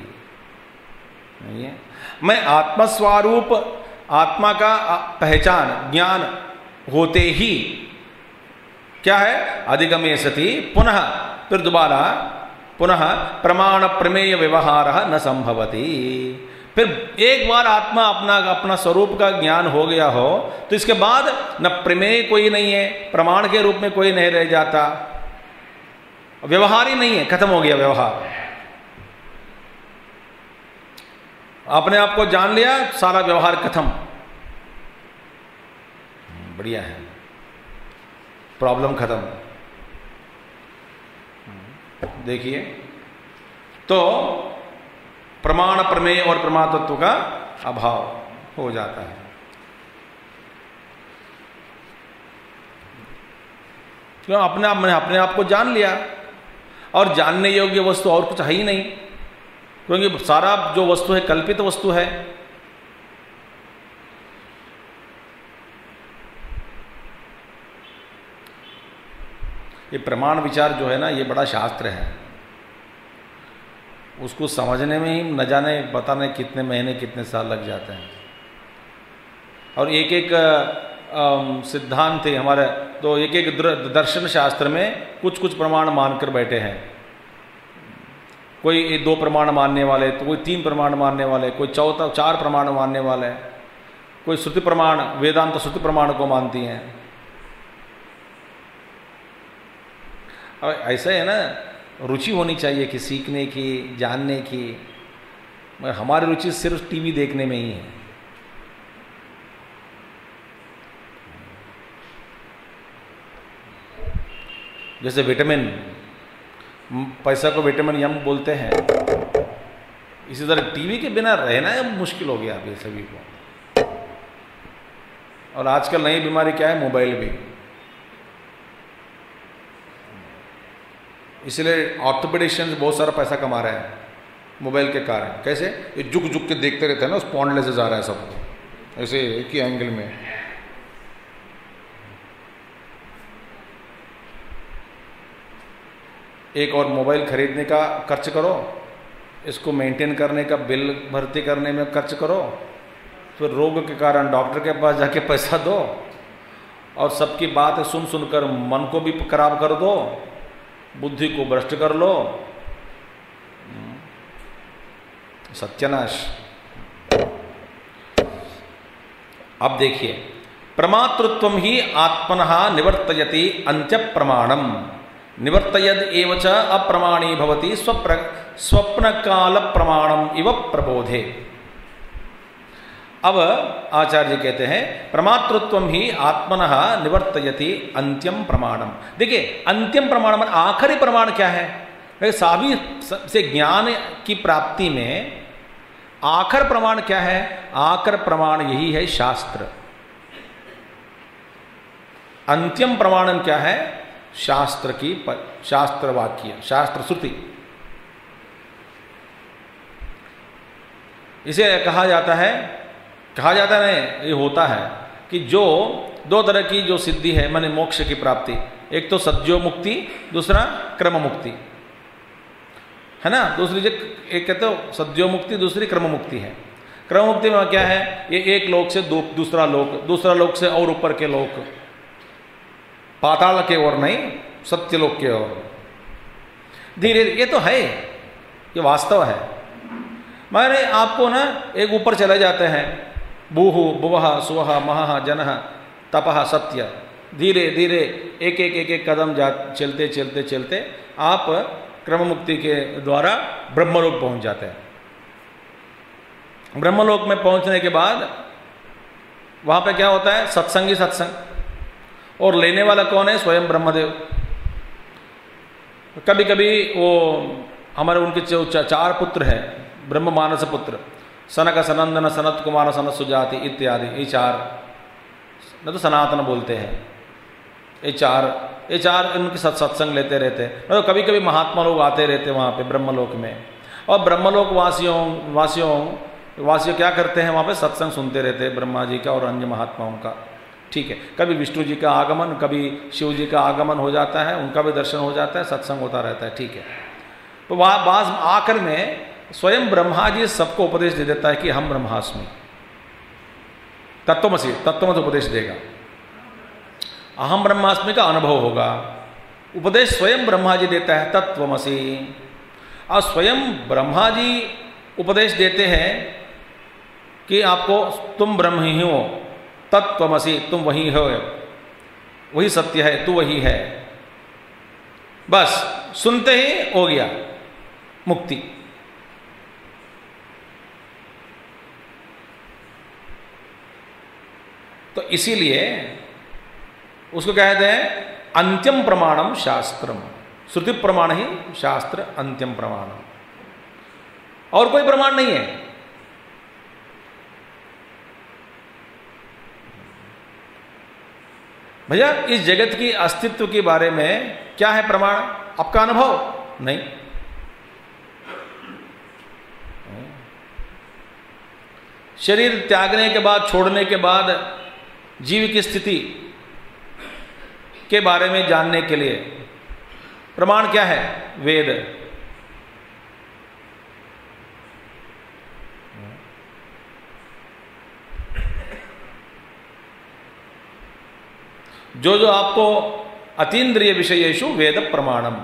मैं आत्मस्वरूप आत्मा का पहचान ज्ञान होते ही क्या है? अधिगमे सति पुनः, फिर दोबारा पुनः प्रमाण प्रमेय व्यवहार न संभवति। फिर एक बार आत्मा अपना अपना स्वरूप का ज्ञान हो गया हो तो इसके बाद न प्रमेय कोई नहीं है, प्रमाण के रूप में कोई नहीं रह जाता, व्यवहार ही नहीं है, खत्म हो गया व्यवहार। अपने आप को जान लिया, सारा व्यवहार खत्म। बढ़िया है, प्रॉब्लम खत्म। देखिए तो प्रमाण प्रमेय और प्रमातत्व का अभाव हो जाता है। क्यों? अपने आप मैंने अपने आप को जान लिया, और जानने योग्य वस्तु और कुछ है ही नहीं, क्योंकि सारा जो वस्तु है कल्पित वस्तु है। ये प्रमाण विचार जो है ना, ये बड़ा शास्त्र है, उसको समझने में ही न जाने बताने कितने महीने कितने साल लग जाते हैं। और एक एक सिद्धांत है हमारे, तो एक एक दर्शन शास्त्र में कुछ कुछ प्रमाण मानकर बैठे हैं। कोई दो प्रमाण मानने वाले, तो कोई तीन प्रमाण मानने वाले, कोई चौथा चार प्रमाण मानने वाले, कोई श्रुति प्रमाण, वेदांत श्रुति प्रमाण को मानती हैं। अब ऐसा है ना, रुचि होनी चाहिए कि सीखने की, जानने की। मगर हमारी रुचि सिर्फ टीवी देखने में ही है। जैसे विटामिन, पैसा को विटामिन यम बोलते हैं, इसी तरह टीवी के बिना रहना मुश्किल हो गया अभी सभी को। और आजकल नई बीमारी क्या है? मोबाइल भी। इसलिए ऑर्थोपेडिशियंस बहुत सारा पैसा कमा रहे हैं मोबाइल के कारण। कैसे? ये झुक झुक के देखते रहते हैं ना, उस पॉन्ड लेसे जा रहा है सब ऐसे एक ही एंगल में। एक और मोबाइल खरीदने का खर्च करो, इसको मेंटेन करने का बिल भर्ती करने में खर्च करो, फिर रोग के कारण डॉक्टर के पास जाके पैसा दो, और सबकी बात सुन सुनकर मन को भी खराब कर दो, बुद्धि को भ्रष्ट कर लो। सत्यानाश। अब देखिए, प्रमातृत्वम ही आत्मनः निवर्तयति अंत्य प्रमाणम निवर्तयद एवच अप्रमाणी भवति स्वप्र स्वप्न काल प्रमाणम इव प्रबोधे। अब आचार्य कहते हैं प्रमातृत्वम ही आत्मनः निवर्तयति अंत्यम प्रमाणम। देखिए, अंत्यम प्रमाण में आखिरी प्रमाण क्या है? सभी से ज्ञान की प्राप्ति में आखिर प्रमाण क्या है? आखिर प्रमाण यही है शास्त्र। अंत्यम प्रमाणम क्या है? शास्त्र की शास्त्र वाक्य, शास्त्र श्रुति। इसे कहा जाता है कहा जाता है नहीं, ये होता है कि जो दो तरह की जो सिद्धि है, माने मोक्ष की प्राप्ति, एक तो सद्यो मुक्ति, दूसरा क्रम मुक्ति है ना। दूसरी जो एक कहते हो सद्यो मुक्ति, दूसरी क्रम मुक्ति है। क्रम मुक्ति में क्या है? ये एक लोक से दो दूसरा लोक, दूसरा लोक से और ऊपर के लोक, पाताल के ओर नहीं, सत्यलोक के ओर। धीरे ये तो है, ये वास्तव है। माने आपको ना एक ऊपर चले जाते हैं, भूहु भुवः सुवः महः जनः तपः सत्य। धीरे धीरे एक एक एक एक कदम जा चलते चलते चलते आप क्रम मुक्ति के द्वारा ब्रह्मलोक पहुंच जाते हैं। ब्रह्मलोक में पहुंचने के बाद वहां पे क्या होता है? सत्संगी सत्संग, और लेने वाला कौन है? स्वयं ब्रह्मदेव। कभी कभी वो हमारे उनके चार पुत्र हैं, ब्रह्म मानस पुत्र, सनक सनंदन सनत कुमार सनत सुजाति इत्यादि, ये चार न तो सनातन बोलते हैं। ये चार ये चार इनके सत सत्संग लेते रहते हैं। तो कभी कभी महात्मा लोग आते रहते वहाँ पे ब्रह्मलोक में, और ब्रह्मलोक वासियों वासियों वासियों क्या करते हैं? वहाँ पे सत्संग सुनते रहते हैं ब्रह्मा जी का और अन्य महात्माओं का। ठीक है, कभी विष्णु जी का आगमन, कभी शिव जी का आगमन हो जाता है, उनका भी दर्शन हो जाता है, सत्संग होता रहता है। ठीक है, तो वहाँ बाज आकर में स्वयं ब्रह्मा जी सबको उपदेश दे देता है कि हम ब्रह्मास्मि, तत्वमसि, तत्वमसि उपदेश देगा। अहम ब्रह्मास्मि का अनुभव होगा। उपदेश स्वयं ब्रह्मा जी देता है, तत्वमसि। और स्वयं ब्रह्मा जी उपदेश देते हैं कि आपको तुम ब्रह्म ही हो, तत्त्वमसि, तुम वही हो, वही सत्य है, तू वही है। बस सुनते ही हो गया मुक्ति। तो इसीलिए उसको कहते हैं अंत्यम प्रमाणम शास्त्रम। श्रुति प्रमाण ही शास्त्र अंत्यम प्रमाणम, और कोई प्रमाण नहीं है। भैया इस जगत की अस्तित्व के बारे में क्या है प्रमाण? आपका अनुभव नहीं। शरीर त्यागने के बाद, छोड़ने के बाद जीव की स्थिति के बारे में जानने के लिए प्रमाण क्या है? वेद। जो जो आपको अतीन्द्रिय विषयेषु वेद प्रमाणम,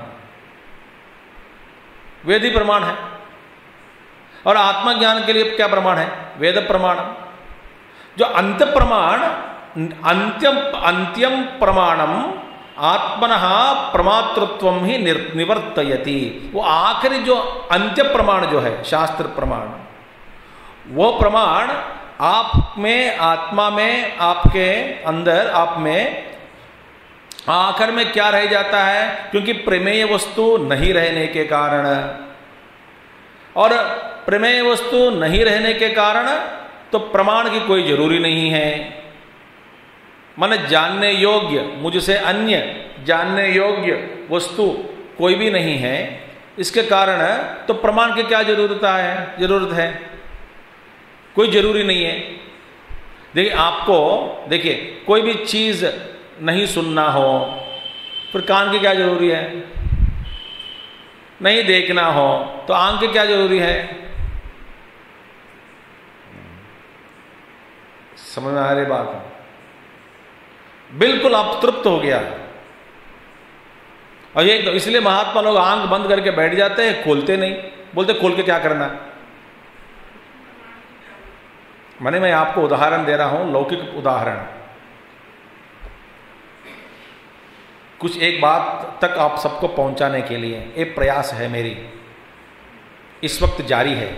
वेद ही प्रमाण है। और आत्मज्ञान के लिए क्या प्रमाण है? वेद प्रमाणम। जो अंत प्रमाण, अंत्यम अंत्यम प्रमाणम आत्मनः प्रमातृत्वम ही निवर्तयति। वो आखिरी जो अंत्य प्रमाण जो है, शास्त्र प्रमाण, वो प्रमाण आप में, आत्मा में, आपके अंदर, आप में आखिर में क्या रह जाता है? क्योंकि प्रमेय वस्तु नहीं रहने के कारण, और प्रमेय वस्तु नहीं रहने के कारण तो प्रमाण की कोई जरूरी नहीं है। माने जानने योग्य, मुझसे अन्य जानने योग्य वस्तु कोई भी नहीं है, इसके कारण तो प्रमाण की क्या जरूरत है? जरूरत है कोई जरूरी नहीं है। देखिए आपको, देखिए कोई भी चीज नहीं सुनना हो, फिर कान की क्या जरूरी है? नहीं देखना हो तो आंख की क्या जरूरी है? समझ में आ रही बात? बिल्कुल आप तृप्त हो गया। और ये तो इसलिए महात्मा लोग आंख बंद करके बैठ जाते हैं, खोलते नहीं। बोलते खोल के क्या करना? माने मैं आपको उदाहरण दे रहा हूं, लौकिक उदाहरण, कुछ एक बात तक आप सबको पहुंचाने के लिए एक प्रयास है मेरी, इस वक्त जारी है।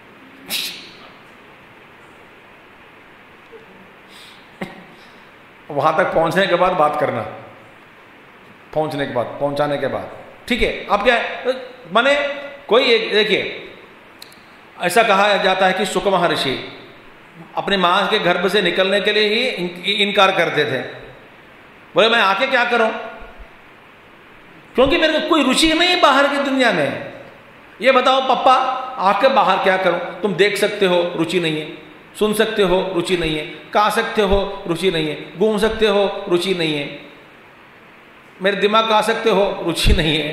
वहां तक पहुंचने के बाद बात करना, पहुंचने के बाद, पहुंचाने के बाद, ठीक है? आप क्या माने, कोई एक, देखिए ऐसा कहा जाता है कि शुक महर्षि अपने मां के गर्भ से निकलने के लिए ही इनकार करते थे। बोले मैं आके क्या करूं, क्योंकि मेरे को कोई रुचि नहीं है बाहर की दुनिया में। ये बताओ पप्पा, आके बाहर क्या करूं? तुम देख सकते हो, रुचि नहीं है। सुन सकते हो, रुचि नहीं है। खा सकते हो, रुचि नहीं है। घूम सकते हो, रुचि नहीं है। मेरे दिमाग खा सकते हो, रुचि नहीं है।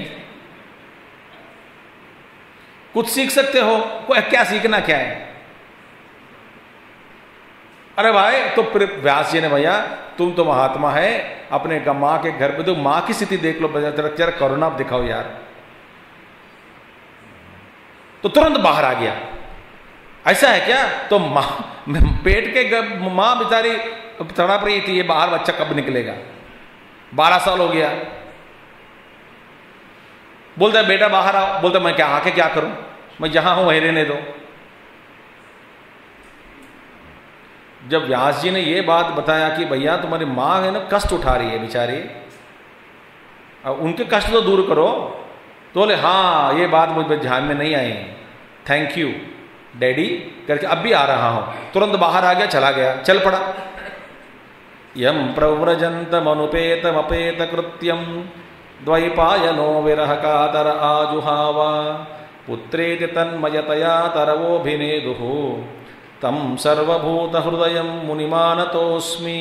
कुछ सीख सकते हो, क्या सीखना क्या है? अरे भाई, तो फिर व्यास जी ने, भैया तुम तो महात्मा है, अपने माँ के घर पे तो माँ की स्थिति देख लो, जरा करुणा दिखाओ यार। तो तुरंत बाहर आ गया। ऐसा है क्या? तो माँ, पेट के माँ बेचारी तड़प रही थी, ये बाहर बच्चा कब निकलेगा? बारह साल हो गया। बोलता है बेटा बाहर आओ। बोलता मैं क्या आके क्या करूं, मैं जहां हूं वहीं रहने दो। जब व्यास जी ने ये बात बताया कि भैया तुम्हारी माँ है ना, कष्ट उठा रही है बेचारी, अब उनके कष्ट तो दूर करो, तो बोले हाँ ये बात मुझे ध्यान में नहीं आई, थैंक यू डैडी करके अब भी आ रहा हूं। तुरंत बाहर आ गया, चला गया, चल पड़ा। यम प्रव्रजंतमनुपेतम अपेत कृत्यम द्वैपायनो विरह कातर आजुहावा पुत्रेति तन्मयतया तरवोभिनेदुः तम सर्वभूत हृदय मुनिमानतोस्मि।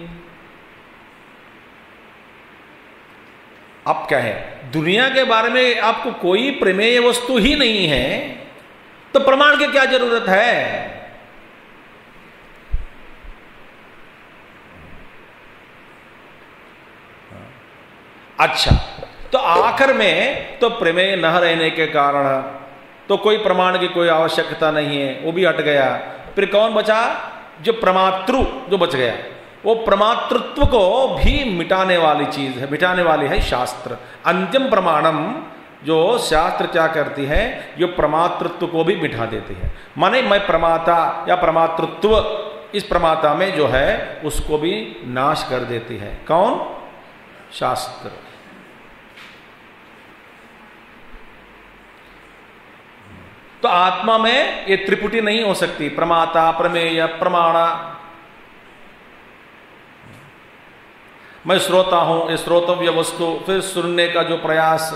अब क्या है, दुनिया के बारे में आपको कोई प्रमेय वस्तु ही नहीं है, तो प्रमाण की क्या जरूरत है? अच्छा, तो आखिर में तो प्रमेय न रहने के कारण तो कोई प्रमाण की कोई आवश्यकता नहीं है, वो भी हट गया। फिर कौन बचा? जो प्रमातृ जो बच गया, वो प्रमातृत्व को भी मिटाने वाली चीज है, मिटाने वाली है शास्त्र। अंतिम प्रमाणम जो शास्त्र क्या करती है, जो प्रमातृत्व को भी मिटा देती है। माने मैं प्रमाता या प्रमातृत्व, इस प्रमाता में जो है उसको भी नाश कर देती है। कौन? शास्त्र। तो आत्मा में ये त्रिपुटी नहीं हो सकती, प्रमाता, प्रमेय, प्रमाणा। मैं श्रोता हूं, ये श्रोतव्य वस्तु, फिर सुनने का जो प्रयास,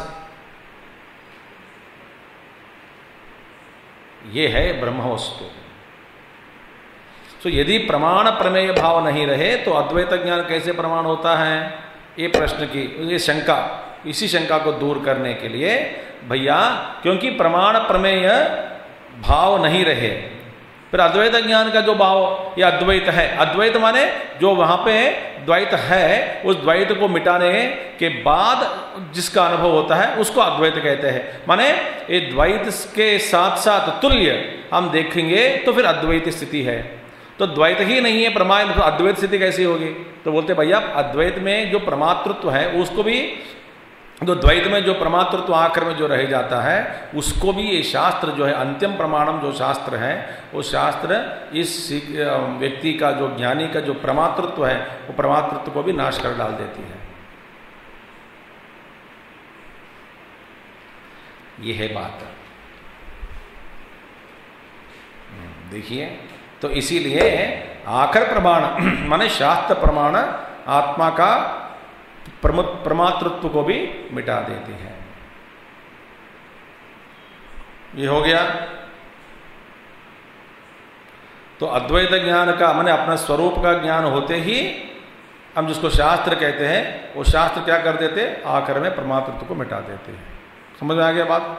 ये है ब्रह्म वस्तु। तो यदि प्रमाण प्रमेय भाव नहीं रहे तो अद्वैत ज्ञान कैसे प्रमाण होता है? ये प्रश्न की ये शंका, इसी शंका को दूर करने के लिए भैया, क्योंकि प्रमाण प्रमेय भाव नहीं रहे, फिर अद्वैत ज्ञान का जो भाव ये अद्वैत है। अद्वैत माने जो वहां पे द्वैत है, उस द्वैत को मिटाने के बाद जिसका अनुभव होता है उसको अद्वैत कहते हैं। माने ये द्वैत के साथ साथ तुल्य हम देखेंगे तो फिर अद्वैत स्थिति है। तो द्वैत ही नहीं है प्रमाण, तो अद्वैत स्थिति कैसी होगी? तो बोलते भैया अद्वैत में जो प्रमातृत्व है उसको भी, तो द्वैत में जो प्रमातृत्व आखिर में जो रह जाता है उसको भी ये शास्त्र जो है, अंतिम प्रमाणम जो शास्त्र है, वो शास्त्र इस व्यक्ति का, जो ज्ञानी का जो प्रमातृत्व है, वो प्रमातृत्व को भी नाश कर डाल देती है। ये है बात। देखिए, तो इसीलिए आखिर प्रमाण माने शास्त्र प्रमाण आत्मा का प्रमातृत्व को भी मिटा देते हैं। ये हो गया। तो अद्वैत ज्ञान का माने अपना स्वरूप का ज्ञान होते ही हम जिसको शास्त्र कहते हैं, वो शास्त्र क्या कर देते? आखिर में प्रमातृत्व को मिटा देते हैं। समझ में आ गया बात?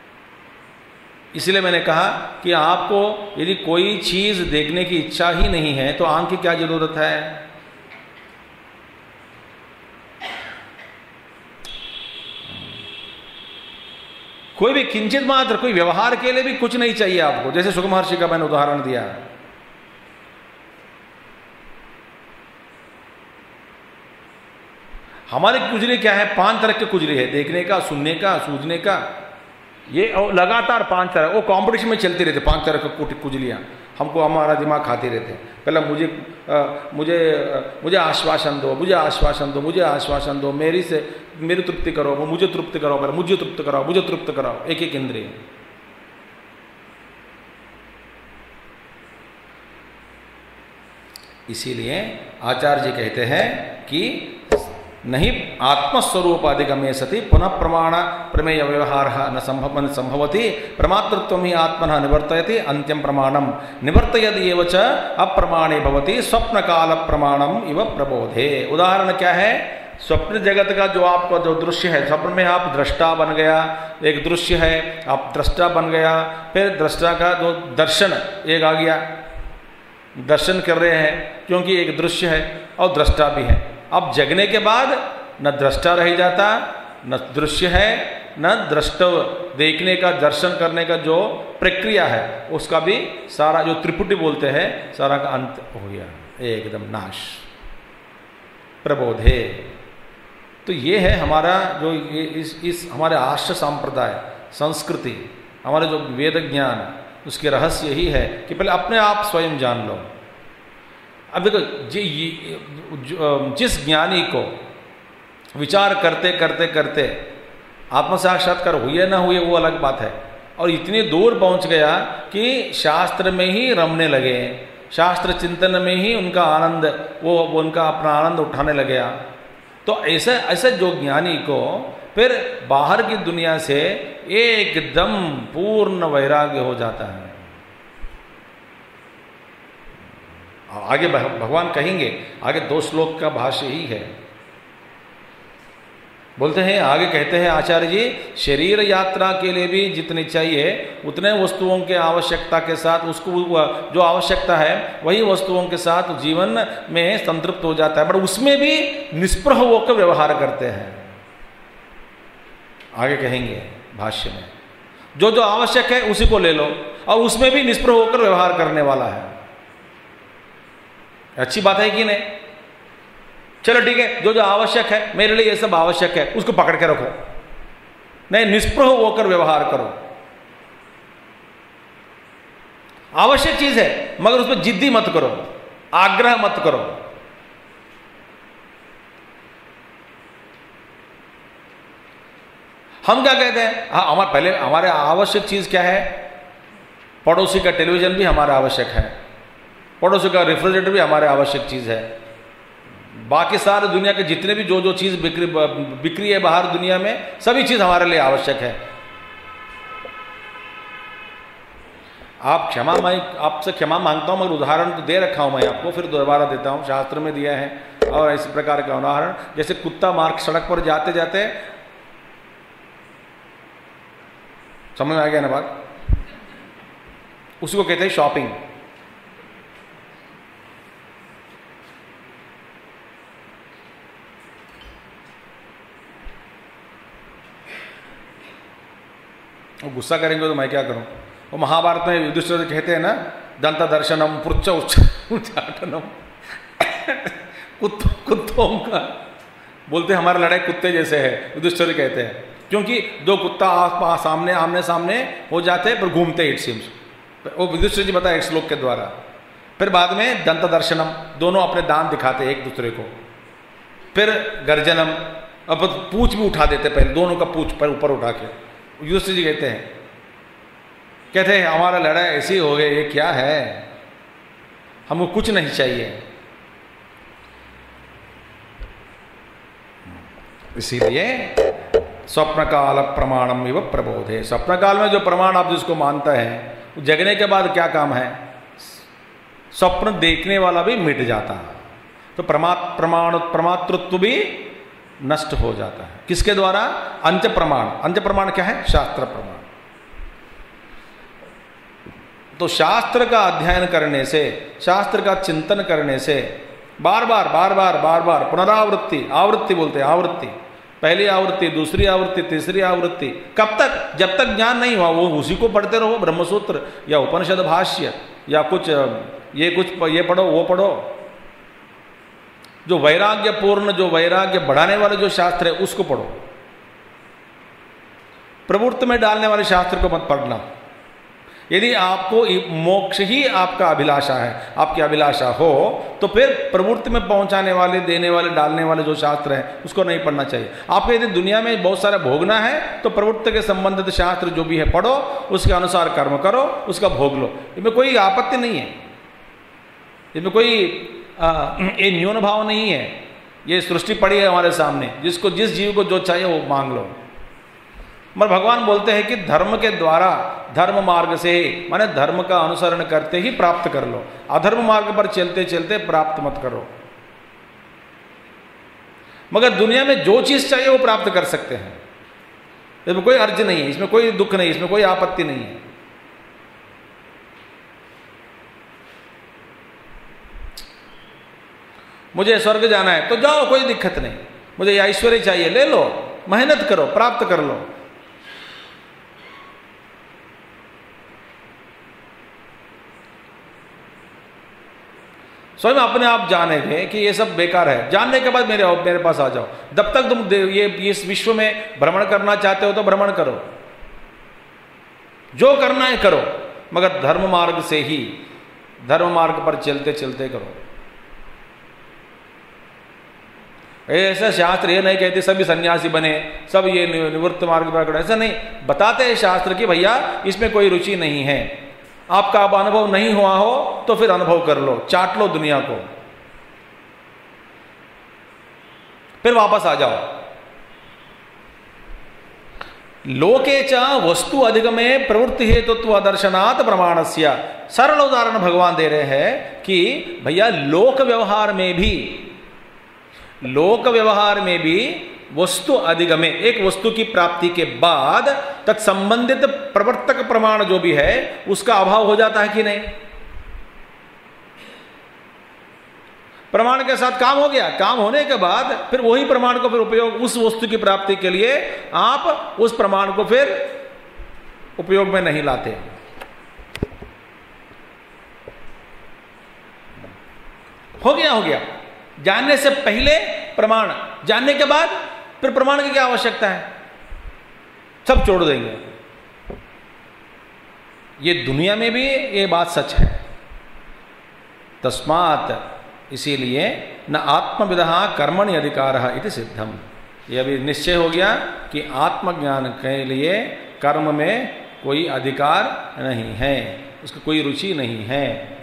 इसलिए मैंने कहा कि आपको यदि कोई चीज देखने की इच्छा ही नहीं है तो आंख की क्या जरूरत है? कोई भी किंचित मात्र, कोई व्यवहार के लिए भी कुछ नहीं चाहिए आपको। जैसे सुख महर्षि का मैंने उदाहरण दिया, हमारी कुजली क्या है? पांच तरह की कुजली है, देखने का, सुनने का, सूझने का, ये लगातार पांच तरह, वो कंपटीशन में चलती रहती, पांच तरह की कुजलियां हमको, हमारा दिमाग खाती रहते हैं। पहले मुझे आ, मुझे आ, मुझे आश्वासन दो, मुझे आश्वासन दो, मुझे आश्वासन दो, मेरी से मेरी तृप्ति करो, मुझे तृप्ति करो, पर मुझे तृप्त कराओ, मुझे तृप्त कराओ, एक एक इंद्रिय। इसीलिए आचार्य जी कहते हैं कि नहीं आत्मस्वरूपाधिगम्य सति पुनः प्रमाण प्रमेय व्यवहार न संभव संभवति प्रमातृत्व ही आत्मनः निवर्तयति अंत्यम प्रमाणम निवर्तयति एव च अप्रमाणे भवति स्वप्न काल प्रमाणम इव प्रबोधे। उदाहरण क्या है? स्वप्न जगत का जो आपका जो दृश्य है, स्वप्न में आप दृष्टा बन गया, एक दृश्य है, आप दृष्टा बन गया, फिर दृष्टा का जो दर्शन एक आ गया, दर्शन कर रहे हैं क्योंकि एक दृश्य है और दृष्टा भी है। अब जगने के बाद न दृष्टा रह जाता, न दृश्य है, न द्रष्टव, देखने का, दर्शन करने का जो प्रक्रिया है उसका भी सारा जो त्रिपुटी बोलते हैं सारा का अंत हो गया, एकदम नाश। प्रबोधे। तो ये है हमारा जो ये इस इस हमारे आर्ष संप्रदाय संस्कृति, हमारे जो वेद ज्ञान, उसके रहस्य यही है कि पहले अपने आप स्वयं जान लो। अब देखो जी, जिस ज्ञानी को विचार करते करते करते आत्म साक्षात्कार हुए ना हुए वो अलग बात है, और इतनी दूर पहुंच गया कि शास्त्र में ही रमने लगे, शास्त्र चिंतन में ही उनका आनंद, वो, वो उनका अपना आनंद उठाने लगे। तो ऐसे ऐसे जो ज्ञानी को फिर बाहर की दुनिया से एकदम पूर्ण वैराग्य हो जाता है। आगे भगवान कहेंगे, आगे दो श्लोक का भाष्य ही है, बोलते हैं, आगे कहते हैं आचार्य जी, शरीर यात्रा के लिए भी जितनी चाहिए उतने वस्तुओं के आवश्यकता के साथ, उसको जो आवश्यकता है वही वस्तुओं के साथ जीवन में संतृप्त हो जाता है, बट उसमें भी निष्प्रह होकर व्यवहार करते हैं। आगे कहेंगे भाष्य में, जो जो आवश्यक है उसी को ले लो, और उसमें भी निष्प्रह होकर व्यवहार करने वाला है। अच्छी बात है कि नहीं? चलो ठीक है, जो जो आवश्यक है, मेरे लिए ये सब आवश्यक है, उसको पकड़ के रखो, नहीं निष्प्रह होकर व्यवहार करो। आवश्यक चीज है मगर उसमें जिद्दी मत करो, आग्रह मत करो। हम क्या कहते हैं, हाँ हमारे पहले हमारे आवश्यक चीज क्या है? पड़ोसी का टेलीविजन भी हमारा आवश्यक है, पड़ोसी का रेफ्रिजरेटर भी हमारे आवश्यक चीज है, बाकी सारे दुनिया के जितने भी जो जो चीज बिक्री बिक्री है बाहर दुनिया में, सभी चीज हमारे लिए आवश्यक है। आप क्षमा, मैं आपसे क्षमा मांगता हूं मगर उदाहरण तो दे रखा हूं मैं आपको, फिर दोबारा देता हूं, शास्त्र में दिया है। और इस प्रकार का उदाहरण, जैसे कुत्ता मार्ग सड़क पर जाते जाते, समझ में आ गया ना बात? उसको कहते हैं शॉपिंग। वो गुस्सा करेंगे तो मैं क्या करूं? वो महाभारत में युधिष्ठिर कहते हैं ना, दंत दर्शनम पुच्छ उच्चाटनम कुत्तों कुत्तों का बोलते हमारे लड़ाई कुत्ते जैसे है, युधिष्ठिर कहते हैं, क्योंकि दो कुत्ता आस सामने आमने सामने हो जाते हैं पर घूमते इट सीम्स। वो युधिष्ठिर जी बताया एक श्लोक के द्वारा। फिर बाद में दंत दर्शनम, दोनों अपने दांत दिखाते एक दूसरे को। फिर गर्जनम, अब पूंछ भी उठा देते, पहले दोनों का पूंछ पर ऊपर उठा के। युधिष्ठिर जी कहते हैं कहते हैं हमारा लड़ाई ऐसी हो गई, ये क्या है, हमको कुछ नहीं चाहिए। इसीलिए स्वप्न काल प्रमाणम इव प्रबोधे, स्वप्न काल में जो प्रमाण आप जिसको मानता है, जगने के बाद क्या काम है? स्वप्न देखने वाला भी मिट जाता है, तो प्रमा प्रमाण प्रमातृत्व भी नष्ट हो जाता है। किसके द्वारा? अंत्य प्रमाण। अंत्य प्रमाण क्या है? शास्त्र प्रमाण। तो शास्त्र का अध्ययन करने से, शास्त्र का चिंतन करने से, बार बार बार बार बार बार पुनरावृत्ति, आवृत्ति बोलते हैं, आवृत्ति, पहली आवृत्ति, दूसरी आवृत्ति, तीसरी आवृत्ति, कब तक? जब तक ज्ञान नहीं हुआ वो उसी को पढ़ते रहो, ब्रह्मसूत्र या उपनिषद भाष्य या कुछ ये कुछ ये पढ़ो वो पढ़ो। जो वैराग्य पूर्ण, जो वैराग्य बढ़ाने वाले जो शास्त्र है उसको पढ़ो। प्रवृत्ति में डालने वाले शास्त्र को मत पढ़ना। यदि आपको मोक्ष ही आपका अभिलाषा है, आपकी अभिलाषा हो, तो फिर प्रवृत्ति में पहुंचाने वाले, देने वाले, डालने वाले जो शास्त्र हैं उसको नहीं पढ़ना चाहिए। आपको यदि दुनिया में बहुत सारा भोगना है तो प्रवृत्ति के संबंधित शास्त्र जो भी है पढ़ो, उसके अनुसार कर्म करो, उसका भोग लो, इसमें कोई आपत्ति नहीं है, इसमें कोई ये न्यून भाव नहीं है। ये सृष्टि पड़ी है हमारे सामने, जिसको जिस जीव को जो चाहिए वो मांग लो। मगर भगवान बोलते हैं कि धर्म के द्वारा, धर्म मार्ग से ही, माने धर्म का अनुसरण करते ही प्राप्त कर लो, अधर्म मार्ग पर चलते चलते प्राप्त मत करो। मगर दुनिया में जो चीज चाहिए वो प्राप्त कर सकते हैं, इसमें कोई अर्ज नहीं है, इसमें कोई दुख नहीं, इसमें कोई आपत्ति नहीं है। मुझे स्वर्ग जाना है तो जाओ, कोई दिक्कत नहीं। मुझे यह ऐश्वर्य चाहिए, ले लो, मेहनत करो, प्राप्त कर लो। स्वयं अपने आप जानेंगे कि ये सब बेकार है, जानने के बाद मेरे मेरे पास आ जाओ। जब तक तुम ये इस विश्व में भ्रमण करना चाहते हो तो भ्रमण करो, जो करना है करो, मगर धर्म मार्ग से ही, धर्म मार्ग पर चलते चलते करो। ऐसा शास्त्र ये नहीं कहते सभी सन्यासी बने, सब ये निवृत्त मार्ग पर करो, ऐसा नहीं बताते हैं शास्त्र कि भैया इसमें कोई रुचि नहीं है। आपका अब अनुभव नहीं हुआ हो तो फिर अनुभव कर लो, चाट लो दुनिया को, फिर वापस आ जाओ। लोके च वस्तु अधिगमे प्रवृत्ति हेतुत्व अदर्शनात् प्रमाणस्य। सरल उदाहरण भगवान दे रहे हैं कि भैया लोक व्यवहार में भी, लोक व्यवहार में भी वस्तु अधिगमे, एक वस्तु की प्राप्ति के बाद तत्संबंधित प्रवर्तक प्रमाण जो भी है उसका अभाव हो जाता है कि नहीं? प्रमाण के साथ काम हो गया, काम होने के बाद फिर वही प्रमाण को फिर उपयोग, उस वस्तु की प्राप्ति के लिए आप उस प्रमाण को फिर उपयोग में नहीं लाते। हो गया हो गया। जानने से पहले प्रमाण, जानने के बाद फिर प्रमाण की क्या आवश्यकता है, सब छोड़ देंगे। ये दुनिया में भी ये बात सच है। तस्मात् इसीलिए न आत्मविदः कर्मणि अधिकारः इति सिद्धम। ये अभी निश्चय हो गया कि आत्मज्ञान के लिए कर्म में कोई अधिकार नहीं है, उसकी कोई रुचि नहीं है।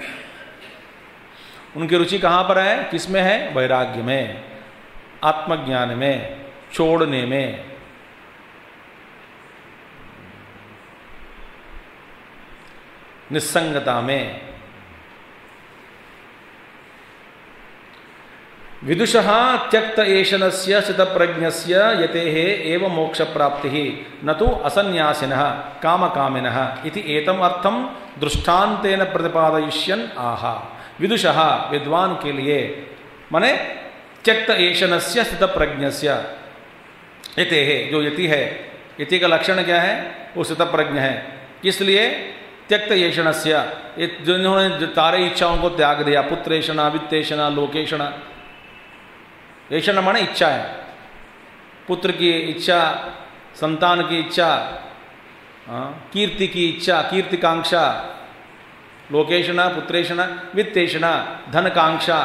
उनकी रुचि कहाँ पर है, किसमें है, वैराग्य में, आत्मज्ञान में, छोड़ने में। निस्संगता में। विदुषः त्यक्त एषणस्य स्थितप्रज्ञस्य यतेः एव मोक्ष प्राप्तिः न तु असन्यासिनः कामकामिनः इति एतम् अर्थं दृष्टान्तेन प्रतिपादयिष्यन् आह। विदुषः विद्वान के लिए, माने त्यक्त एषणस्य स्थितप्रज्ञस्य, यतेः जो यति है, यति का लक्षण क्या है, वो स्थितप्रज्ञ है। किस लिए, त्यक्त येषणस्य, जिन्होंने तारे इच्छाओं को त्याग दिया, पुत्रेषणा वित्तेषणा लोकेषणा। येषण माने इच्छा है, पुत्र की इच्छा, संतान की इच्छा, कीर्ति की इच्छा, कीर्तिकांक्षा, लोकेषणा पुत्रेषणा वित्तेषणा धनकांक्षा।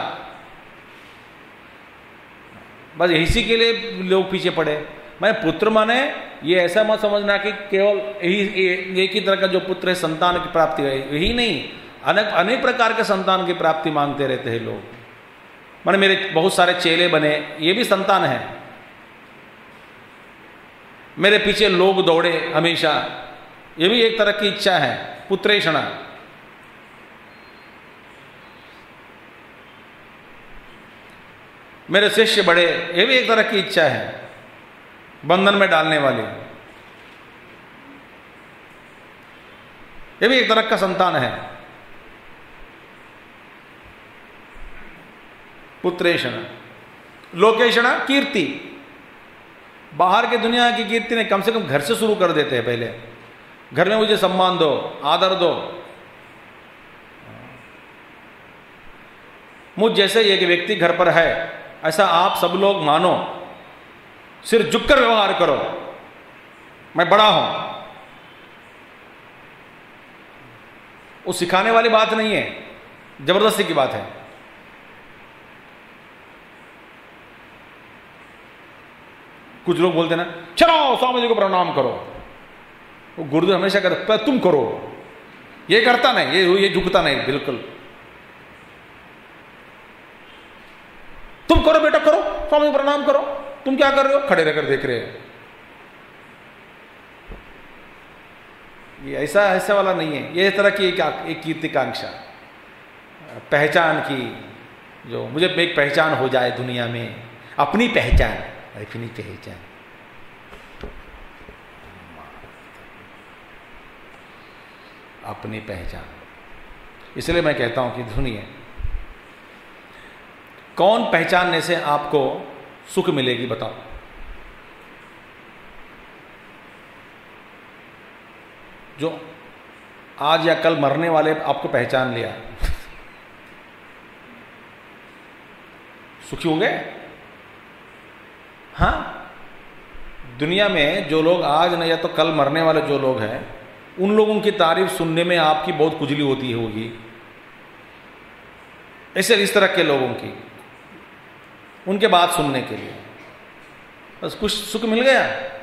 बस इसी के लिए लोग पीछे पड़े। मैं पुत्र माने ये ऐसा मत समझना कि केवल यही एक ही तरह का जो पुत्र है संतान की प्राप्ति है, यही नहीं, अनेक अनेक प्रकार के संतान की प्राप्ति मांगते रहते हैं लोग। माने मेरे बहुत सारे चेले बने, ये भी संतान है। मेरे पीछे लोग दौड़े हमेशा, ये भी एक तरह की इच्छा है, पुत्रेषणा। मेरे शिष्य बड़े, ये भी एक तरह की इच्छा है, बंधन में डालने वाली। ये भी एक तरह का संतान है, पुत्रेषणा। लोकेषणा कीर्ति, बाहर की दुनिया की कीर्ति ने कम से कम घर से शुरू कर देते हैं। पहले घर में मुझे सम्मान दो, आदर दो। मुझ जैसे एक व्यक्ति घर पर है, ऐसा आप सब लोग मानो, सिर झुककर व्यवहार करो, मैं बड़ा हूं। वो सिखाने वाली बात नहीं है, जबरदस्ती की बात है। कुछ लोग बोलते ना, चलो स्वामी जी को प्रणाम करो। वो गुरुदेव हमेशा कहते तुम करो, ये करता नहीं, ये ये झुकता नहीं, बिल्कुल तुम करो बेटा, करो, स्वामी को प्रणाम करो। तुम क्या कर रहे हो, खड़े रहकर देख रहे हो। ये ऐसा ऐसा वाला नहीं है। ये इस तरह की एक, एक कीर्तिकांक्षा, पहचान की, जो मुझे एक पहचान हो जाए दुनिया में, अपनी पहचान, अपनी पहचान। अपनी पहचान। इसलिए मैं कहता हूं कि सुनिए, कौन पहचानने से आपको सुख मिलेगी, बताओ। जो आज या कल मरने वाले आपको पहचान लिया, सुखी होंगे? हाँ, दुनिया में जो लोग आज न या तो कल मरने वाले जो लोग हैं, उन लोगों की तारीफ सुनने में आपकी बहुत खुजली होती होगी। ऐसे इस तरह के लोगों की, उनके बात सुनने के लिए बस कुछ सुख मिल गया।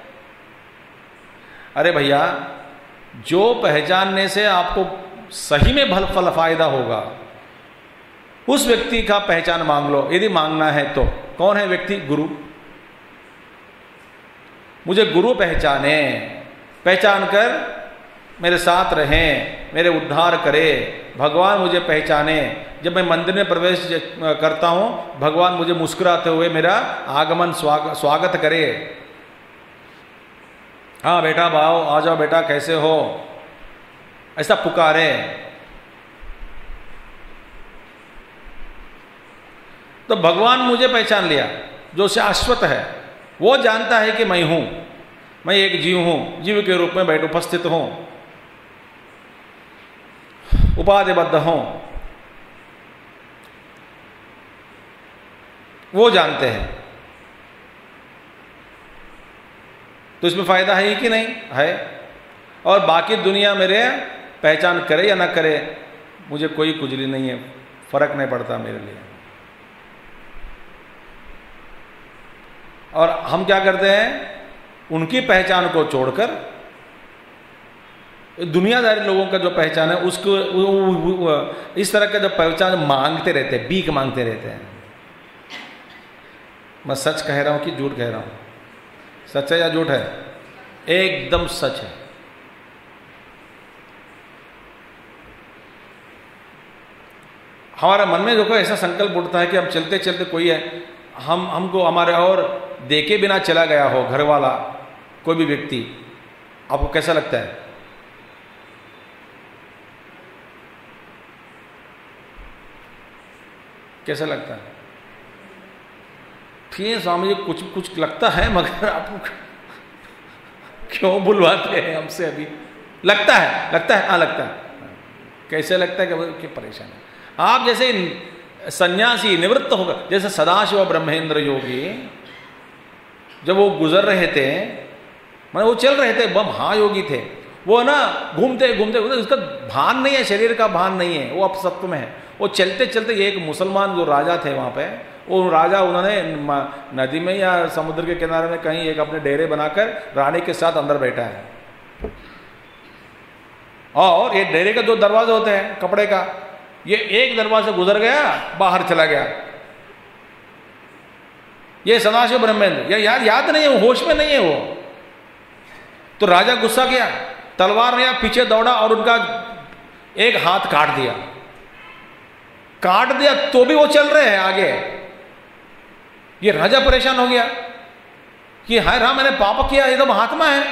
अरे भैया, जो पहचानने से आपको सही में भल फल फायदा होगा, उस व्यक्ति का पहचान मांग लो, यदि मांगना है तो। कौन है व्यक्ति? गुरु। मुझे गुरु पहचाने, पहचान कर मेरे साथ रहें, मेरे उद्धार करे। भगवान मुझे पहचाने। जब मैं मंदिर में प्रवेश करता हूं, भगवान मुझे मुस्कुराते हुए मेरा आगमन स्वागत स्वागत करे। हाँ बेटा, भाव आ जाओ बेटा, कैसे हो, ऐसा पुकारे। तो भगवान मुझे पहचान लिया, जो शाश्वत है। वो जानता है कि मैं हूं, मैं एक जीव हूं, जीव के रूप में बैठ उपस्थित हूं, उपाधिबद्ध हूं। वो जानते हैं। तो इसमें फायदा है कि नहीं है। और बाकी दुनिया मेरे पहचान करे या ना करे, मुझे कोई कुजली नहीं है, फर्क नहीं पड़ता मेरे लिए। और हम क्या करते हैं, उनकी पहचान को छोड़कर दुनियादारी लोगों का जो पहचान है उसको इस तरह का जो पहचान मांगते रहते हैं, भीख मांगते रहते हैं। मैं सच कह रहा हूं कि झूठ कह रहा हूं? सच है या झूठ है? एकदम सच है। हमारा मन में देखो ऐसा संकल्प उठता है कि हम चलते चलते कोई है, हम हमको हमारे और देखे बिना चला गया हो, घर वाला कोई भी व्यक्ति, आपको कैसा लगता है? कैसा लगता है? ठीक स्वामी जी, कुछ कुछ लगता है, मगर आपको क्यों बुलवाते हैं हमसे? अभी लगता है, लगता है, हाँ लगता है। कैसे लगता है कि, कि परेशान है? आप जैसे सन्यासी निवृत्त होगा, जैसे सदाशिव ब्रह्मेंद्र योगी जब वो गुजर रहे थे, मतलब वो चल रहे थे, महायोगी थे वो, ना घूमते घूमते घूमते उसका भान नहीं है, शरीर का भान नहीं है, वो अपसत्व में है। वो चलते चलते एक मुसलमान जो राजा थे वहाँ पे, वो राजा उन्होंने नदी में या समुद्र के किनारे में कहीं एक अपने डेरे बनाकर रानी के साथ अंदर बैठा है। और ये डेरे का जो दरवाजा होते हैं कपड़े का, ये एक दरवाजा गुजर गया, बाहर चला गया। ये सदाशिव ब्रह्मेंद्र, या याद याद नहीं है, वो होश में नहीं है वो। तो राजा गुस्सा किया, तलवार लिया, पीछे दौड़ा और उनका एक हाथ काट दिया। काट दिया तो भी वो चल रहे हैं आगे। ये राजा परेशान हो गया कि हाय राम, मैंने पाप किया, ये तो महात्मा है।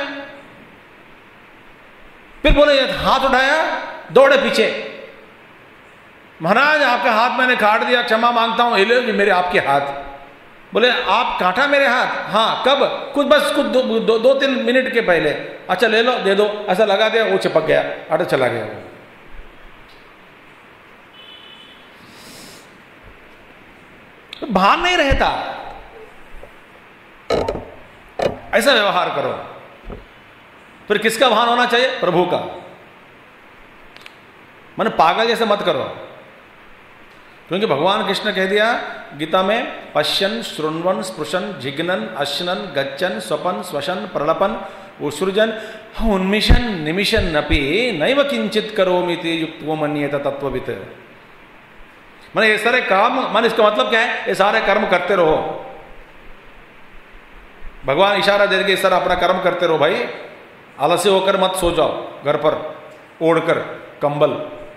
फिर बोले, हाथ उठाया, दौड़े पीछे। महाराज आपका हाथ मैंने काट दिया, क्षमा मांगता हूं, ये ले मेरे आपके हाथ। बोले, आप काटा मेरे हाथ? हाँ, कब? कुछ बस कुछ दो, दो, दो तीन मिनट के पहले। अच्छा ले लो, दे दो। ऐसा लगा दिया, वो चिपक गया, आटे चला गया। तो भान नहीं रहता, ऐसा व्यवहार करो। फिर किसका भान होना चाहिए? प्रभु का। माने पागल जैसे मत करो, क्योंकि भगवान कृष्ण कह दिया गीता में, पश्यन शृण्वन स्पृशन जिग्नन अश्नन गच्छन स्वपन स्वशन प्रलपन उत्सृजन उन्मिशन निमिशन नपि नैव किंचित करोमिति युक्तो मन्येत तत्ववित्। माने ये सारे काम, माने इसका मतलब क्या है? ये सारे कर्म करते रहो। भगवान इशारा दे के, सर अपना कर्म करते रहो भाई, आलस्य होकर मत सो जाओ घर पर ओढ़कर कंबल।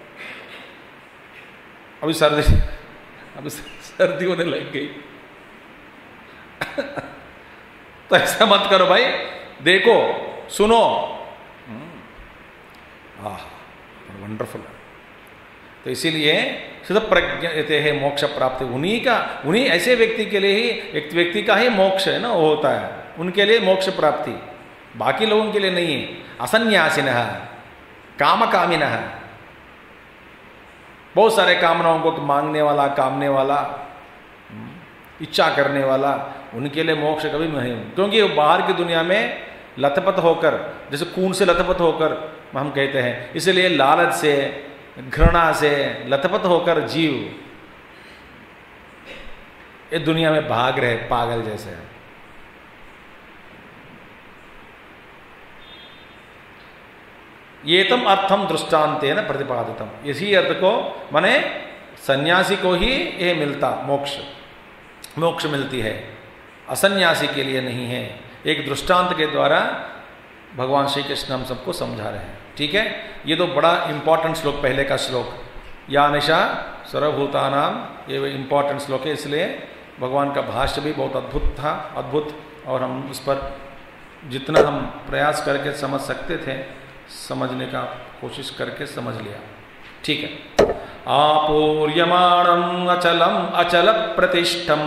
अभी सर्दी अभी सर्दी होने लग गई तो ऐसा मत करो भाई, देखो सुनो। Ah wonderful. तो इसीलिए सिद्ध प्रज्ञते है मोक्ष प्राप्ति, उन्हीं का, उन्हीं ऐसे व्यक्ति के लिए ही, एक व्यक्ति का ही मोक्ष है ना, वो होता है, उनके लिए मोक्ष प्राप्ति, बाकी लोगों के लिए नहीं है। असन्यासिनः कामकामिनः, बहुत सारे कामनाओं को मांगने वाला, कामने वाला, इच्छा करने वाला, उनके लिए मोक्ष कभी नहीं, क्योंकि बाहर की दुनिया में लथपथ होकर, जैसे कून से लथपथ होकर हम कहते हैं, इसलिए लालच से, घृणा से लथपथ होकर जीव ये दुनिया में भाग रहे पागल जैसे। ये तम अर्थम दृष्टांतेन प्रतिपादितम, इसी अर्थ को माने सन्यासी को ही ये मिलता, मोक्ष मोक्ष मिलती है, असन्यासी के लिए नहीं है। एक दृष्टांत के द्वारा भगवान श्री कृष्ण हम सबको समझा रहे हैं। ठीक है, ये तो बड़ा इंपॉर्टेंट श्लोक, पहले का श्लोक, या निशा सर्वभूतानाम, ये इंपॉर्टेंट श्लोक है, इसलिए भगवान का भाष्य भी बहुत अद्भुत था, अद्भुत। और हम उस पर जितना हम प्रयास करके समझ सकते थे, समझने का कोशिश करके समझ लिया। ठीक है। आपूर्यमाणम अचलम अचल प्रतिष्ठम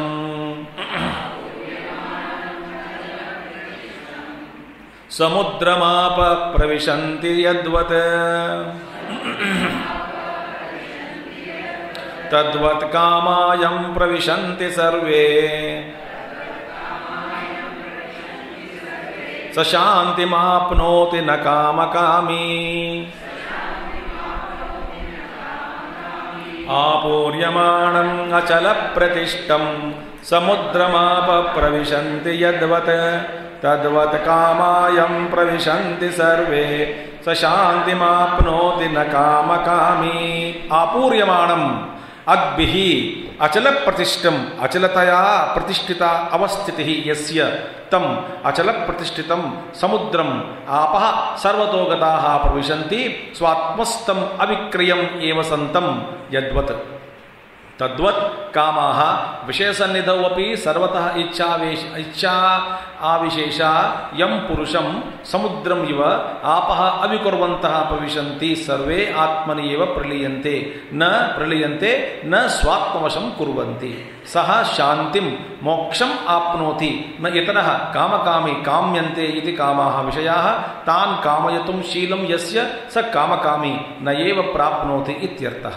समुद्रमाप प्रविशन्ति यद्वत् तद्वत् कामायं प्रविशन्ति सर्वे स शान्तिमाप्नोति न कामकामी आपूर्यमाणम् अचलप्रतिष्ठं समुद्रमाप प्रविशन्ति यद्वत् तद्वत् कामायं प्रविशन्ति सर्वे स शान्तिमाप्नोति न कामकामी आपूर्यमाणम् अद्भिः अचल प्रतिष्ठम अचलतया प्रतिष्ठिता अवस्थितिः यस्य तम अचल प्रतिष्ठितं समुद्रम आपः सर्वतो गताः प्रविशन्ति स्वात्मस्थम् अविक्रियम् एव सन्तं यद्वत् तद्वत् कामाः विशेषसन्निधौ अपि सर्वतः इच्छावेश इच्छा आविशेषा यं पुरुषं समुद्रम् इव आपः अविकुर्वन्तः प्रविशन्ति सर्वे आत्मनि एव प्रलीयन्ते न प्रलीयन्ते न स्वात्मवशं कुर्वन्ति सः शान्तिं मोक्षम् आप्नोति न इतरः कामकामी काम्यन्ते इति कामाः विषयाः तान् कामयितुं शीलं यस्य स कामकामी न एव प्राप्नोति इत्यर्थः।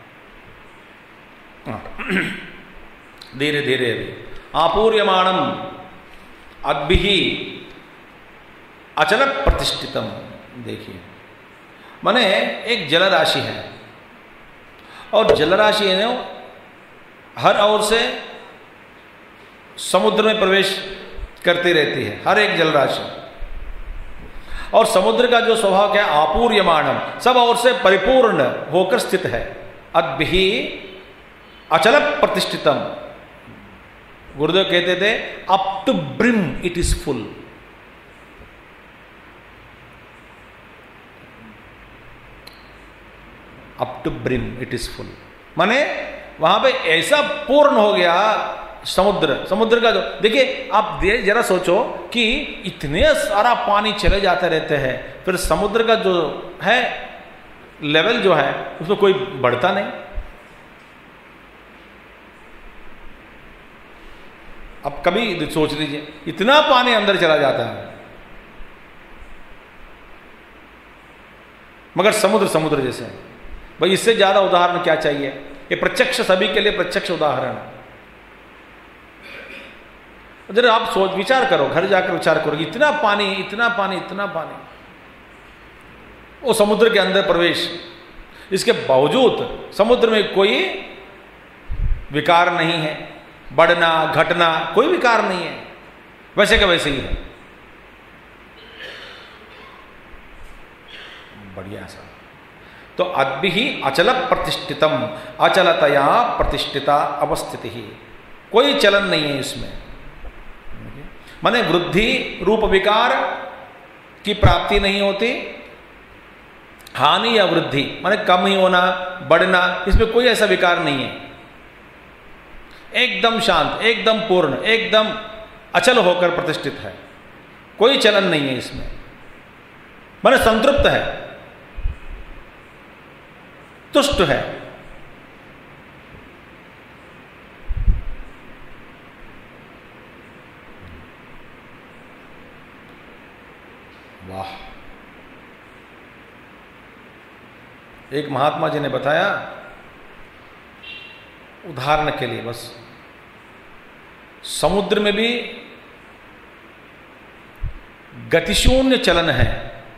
धीरे धीरे आपूर्यमाणम अद्भिः अचल प्रतिष्ठितम। देखिए माने एक जलराशि है और जलराशि है ना हर ओर से समुद्र में प्रवेश करती रहती है हर एक जलराशि और समुद्र का जो स्वभाव क्या है आपूर्यमाणम सब ओर से परिपूर्ण होकर स्थित है। अद्भिः अचल प्रतिष्ठितम गुरुदेव कहते थे up to brim it is full. Up to brim it is full माने वहां पे ऐसा पूर्ण हो गया समुद्र समुद्र का जो देखिए आप जरा सोचो कि इतने सारा पानी चले जाते रहते हैं फिर समुद्र का जो है लेवल जो है उसमें कोई बढ़ता नहीं। अब कभी सोच लीजिए इतना पानी अंदर चला जाता है मगर समुद्र समुद्र जैसे है। भाई इससे ज्यादा उदाहरण क्या चाहिए। ये प्रत्यक्ष सभी के लिए प्रत्यक्ष उदाहरण है। जरा आप सोच विचार करो घर जाकर विचार करो इतना पानी इतना पानी इतना पानी वो समुद्र के अंदर प्रवेश इसके बावजूद समुद्र में कोई विकार नहीं है बढ़ना घटना कोई विकार नहीं है वैसे का वैसे ही है। बढ़िया सा तो अद्भिः अचल प्रतिष्ठितम अचलतया प्रतिष्ठिता अवस्थिति ही कोई चलन नहीं है इसमें। माने वृद्धि रूप विकार की प्राप्ति नहीं होती हानि या वृद्धि माने कम ही होना बढ़ना इसमें कोई ऐसा विकार नहीं है। एकदम शांत एकदम पूर्ण एकदम अचल होकर प्रतिष्ठित है कोई चलन नहीं है इसमें माने संतृप्त है तुष्ट है। वाह एक महात्मा जी ने बताया उदाहरण के लिए बस समुद्र में भी गतिशून्य चलन है।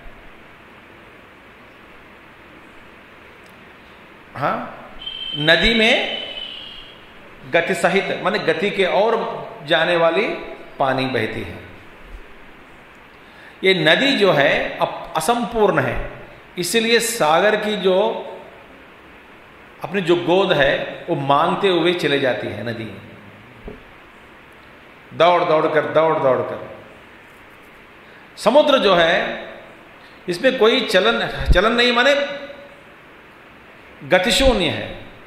हाँ नदी में गति सहित माने गति के और जाने वाली पानी बहती है। ये नदी जो है अब असंपूर्ण है इसलिए सागर की जो अपनी जो गोद है वो मांगते हुए चले जाती है नदी दौड़ दौड़ कर दौड़ दौड़ कर। समुद्र जो है इसमें कोई चलन चलन नहीं माने गतिशून्य है।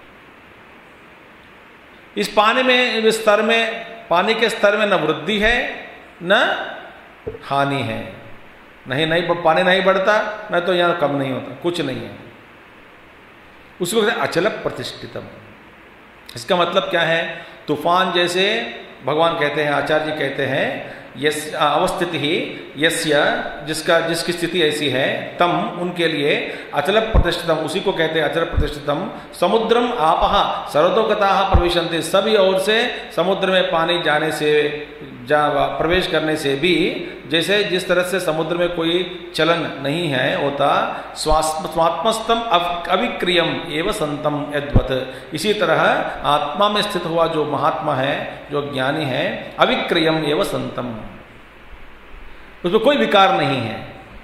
इस पानी में इस स्तर में पानी के स्तर में न वृद्धि है न हानि है नहीं नहीं पानी नहीं बढ़ता न तो यहां कम नहीं होता कुछ नहीं है उसको कहते हैं अचल प्रतिष्ठितम। इसका मतलब क्या है तूफान जैसे भगवान कहते हैं आचार्य जी कहते हैं यस अवस्थिति ही यस्य जिसका जिसकी स्थिति ऐसी है तम उनके लिए अचल प्रतिष्ठितम, उसी को कहते हैं अचल प्रतिष्ठितम। समुद्रम आपह सर्वतोगताः प्रविशन्ति, सभी ओर से समुद्र में पानी जाने से जा प्रवेश करने से भी, जैसे जिस तरह से समुद्र में कोई चलन नहीं है होता, स्वात्मस्थम अविक्रियम एव संतम यद्वत्, इसी तरह आत्मा में स्थित हुआ जो महात्मा है, जो ज्ञानी है, अविक्रियम एव संतम, उसमें कोई विकार नहीं है।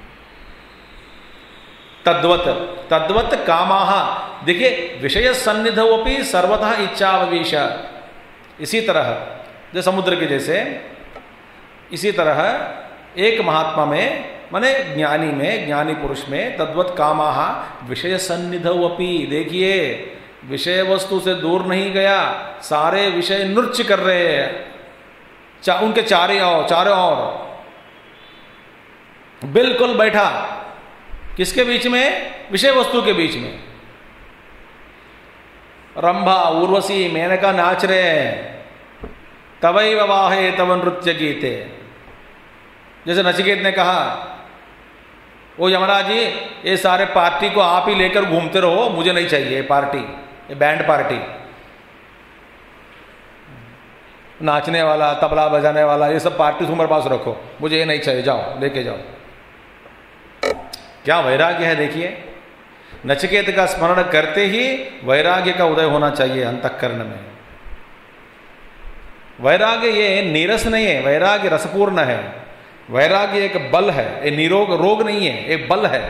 तद्वत तद्वत कामाः, देखिए विषय सन्निधौ अपि सर्वथा इच्छाववेश, इसी तरह जो समुद्र के जैसे, इसी तरह एक महात्मा में माने ज्ञानी में, ज्ञानी पुरुष में, तद्वत कामाः विषय सन्निधौ अपि, देखिए विषय वस्तु से दूर नहीं गया, सारे विषय नृत्य कर रहे हैं चा, उनके चारे और चारों ओर बिल्कुल बैठा, किसके बीच में? विषय वस्तु के बीच में। रंभा उर्वशी मेनका नाच रहे हैं, तवैव वाहे तव नृत्य गीते, जैसे नचिकेत ने कहा, ओ यमराज जी ये सारे पार्टी को आप ही लेकर घूमते रहो, मुझे नहीं चाहिए पार्टी, ये बैंड पार्टी, नाचने वाला तबला बजाने वाला ये सब पार्टी तुम्हारे पास रखो, मुझे ये नहीं चाहिए, जाओ लेके जाओ। क्या वैराग्य है देखिए, नचिकेत का स्मरण करते ही वैराग्य का उदय होना चाहिए अंतःकरण में। वैराग्य ये नीरस नहीं है, वैराग्य रसपूर्ण है, वैराग्य एक बल है, ये निरोग रोग नहीं है, एक बल है।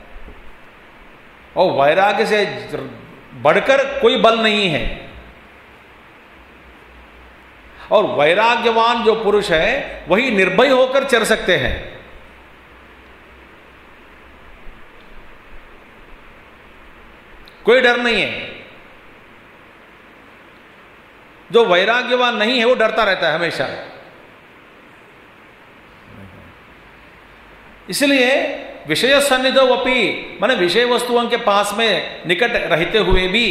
और वैराग्य से बढ़कर कोई बल नहीं है। और वैराग्यवान जो पुरुष है वही निर्भय होकर चल सकते हैं। कोई डर नहीं है। जो वैराग्यवान नहीं है वो डरता रहता है हमेशा। इसलिए विषय सन्निधौ अपि, माने विषय वस्तुओं के पास में निकट रहते हुए भी,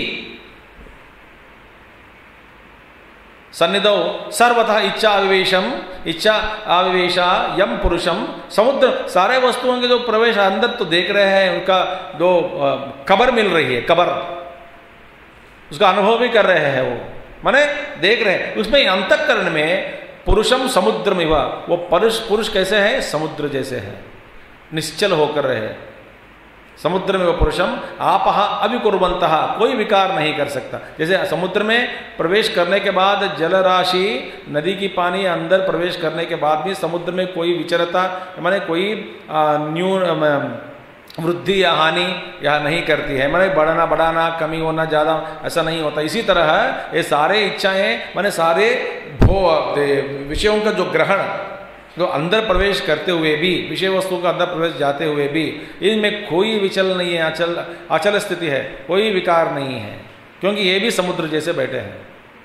सन्निधौ सर्वथा इच्छा आविवेशम, इच्छा आविवेशा यम पुरुषम, समुद्र सारे वस्तुओं के जो प्रवेश अंदर तो देख रहे हैं, उनका जो खबर मिल रही है, खबर उसका अनुभव भी कर रहे हैं, वो माने देख रहे हैं। उसमें अंतःकरण में पुरुषम समुद्रमिव, वो पुरुष पुरुष कैसे है? समुद्र जैसे है, निश्चल होकर रहे। समुद्र में वो पुरुषम आपह अविकुर्वन्तः, कोई विकार नहीं कर सकता। जैसे समुद्र में प्रवेश करने के बाद जल राशि, नदी की पानी अंदर प्रवेश करने के बाद भी समुद्र में कोई विचरता माने कोई न्यून वृद्धि या हानि यहाँ नहीं करती है, माने बढ़ना बढ़ाना कमी होना ज़्यादा ऐसा नहीं होता। इसी तरह ये सारे इच्छाएं माने सारे भो विषयों का जो ग्रहण, जो अंदर प्रवेश करते हुए भी, विषय वस्तु का अंदर प्रवेश जाते हुए भी, इनमें कोई विचल नहीं है, अचल अचल स्थिति है, कोई विकार नहीं है, क्योंकि ये भी समुद्र जैसे बैठे हैं।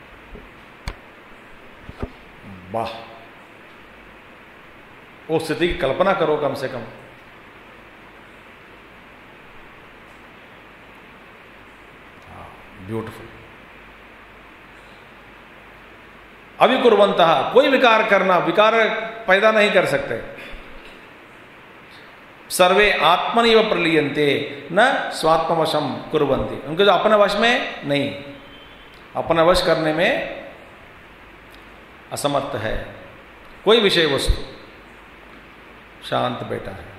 वाह, उस स्थिति की कल्पना करो कम से कम। ब्यूटीफुल। अविकुर्वन्तः, कोई विकार करना, विकार पैदा नहीं कर सकते। सर्वे आत्मनैव प्रलीयन्ते न स्वात्मवशम कुर्वन्ति, उनके जो अपने वश में नहीं, अपने वश करने में असमर्थ है कोई विषय वस्तु। शांत बैठा है।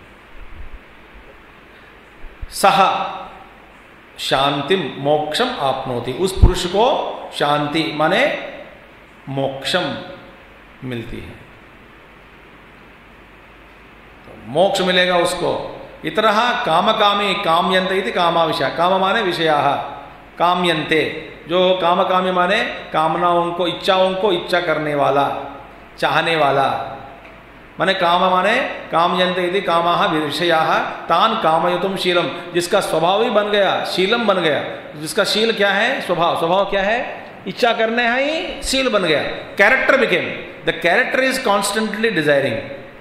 सह शांतिम मोक्षम आपनोति, उस पुरुष को शांति माने मोक्षम मिलती है, तो मोक्ष मिलेगा उसको। इतरः काम कामी काम्यन्ते इति कामा विषय, काम माने विषयाः, काम्यन्ते जो काम कामी माने कामनाओं को, इच्छाओं को इच्छा करने वाला, चाहने वाला, माने काम माने कामयन्ते इति कामाः विषयाः तान कामयितुम शीलम, जिसका स्वभाव ही बन गया, शीलम बन गया। जिसका शील क्या है? स्वभाव। स्वभाव क्या है? इच्छा करने है ही शील बन गया। Character became, the character is constantly desiring.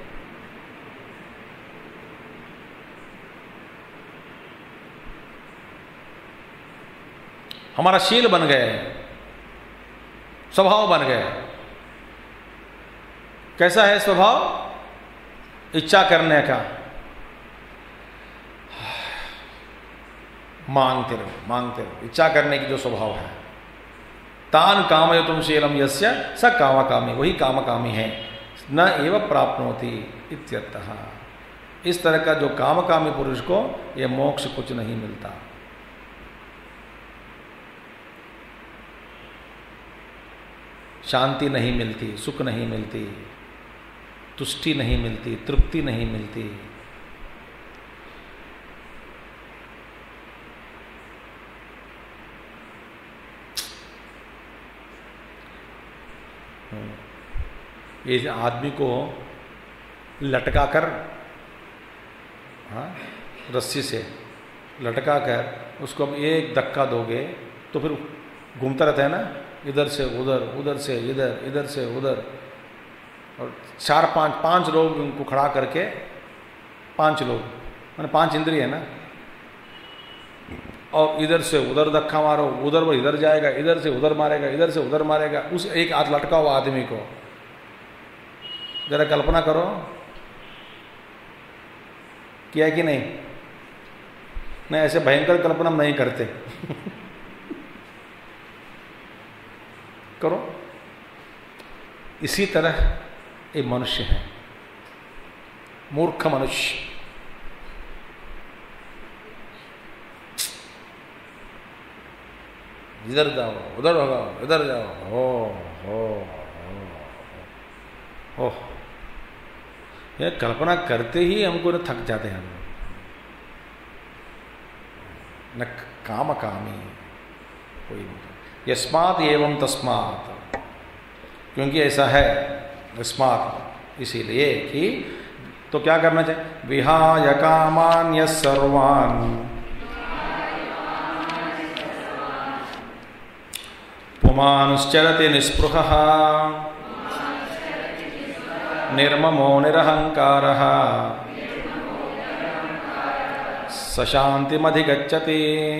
हमारा शील बन गया है, स्वभाव बन गया है। कैसा है स्वभाव? इच्छा करने का, मांगते रहो मांगते रहो, इच्छा करने की जो स्वभाव है। तान कामयतुम शीलम यस्य स कामकामी, वही कामकामी है। न एव प्राप्नोति इत्यर्थः। इस तरह का जो कामकामी पुरुष को यह मोक्ष कुछ नहीं मिलता। शांति नहीं मिलती, सुख नहीं मिलती, तुष्टि नहीं मिलती, तृप्ति नहीं मिलती। ये आदमी को लटका कर, हाँ, रस्सी से लटका कर उसको अब एक धक्का दोगे तो फिर घूमता रहता है ना, इधर से उधर, उधर से इधर, इधर से उधर। और चार पांच पांच लोग उनको खड़ा करके, पांच लोग मैंने पांच इंद्रिय है ना, और इधर से उधर धक्का मारो, उधर वो इधर जाएगा, इधर से उधर मारेगा, इधर से उधर मारेगा, उस एक हाथ लटका हुआ आदमी को। जरा कल्पना करो, किया कि नहीं? नहीं, ऐसे भयंकर कल्पना हम नहीं करते। करो। इसी तरह एक मनुष्य है, मूर्ख मनुष्य। इधर जाओ, उधर होगा, इधर जाओ, हो हो हो, यह कल्पना करते ही हमको न थक जाते हैं हम। न काम कामी कोई नहीं। यस्मात् एवं तस्मात्, क्योंकि ऐसा है, यस्मात् इसीलिए कि, तो क्या करना चाहिए? विहाय कामान् यः सर्वान् पुमांश्चरति निःस्पृहः निर्ममो निरहंकारः स शान्तिमधिगच्छति।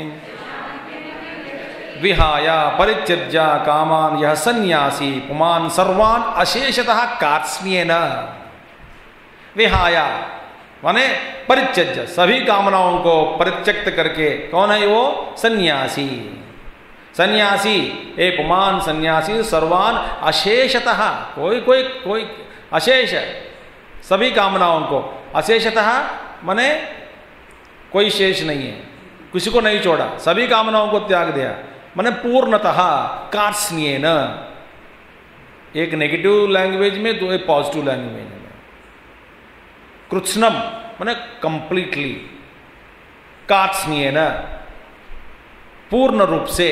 विहाय परित्यज्य कामान् यः सन्यासी पुमान् सर्वान् अशेषतः कार्त्स्येन। विहाय माने परित्यज्य, सभी कामनाओं को परित्यक्त करके। कौन है वो? सन्यासी। सन्यासी ए पुमान सन्यासी सर्वान अशेषतः, कोई कोई कोई अशेष, सभी कामनाओं को। अशेषतः माने कोई शेष नहीं है, किसी को नहीं छोड़ा, सभी कामनाओं को त्याग दिया। माने पूर्णतः कार्त्स्येन, एक नेगेटिव लैंग्वेज में तो एक पॉजिटिव लैंग्वेज में। कृत्स्नम माने कंप्लीटली, कार्त्स्येन पूर्ण रूप से,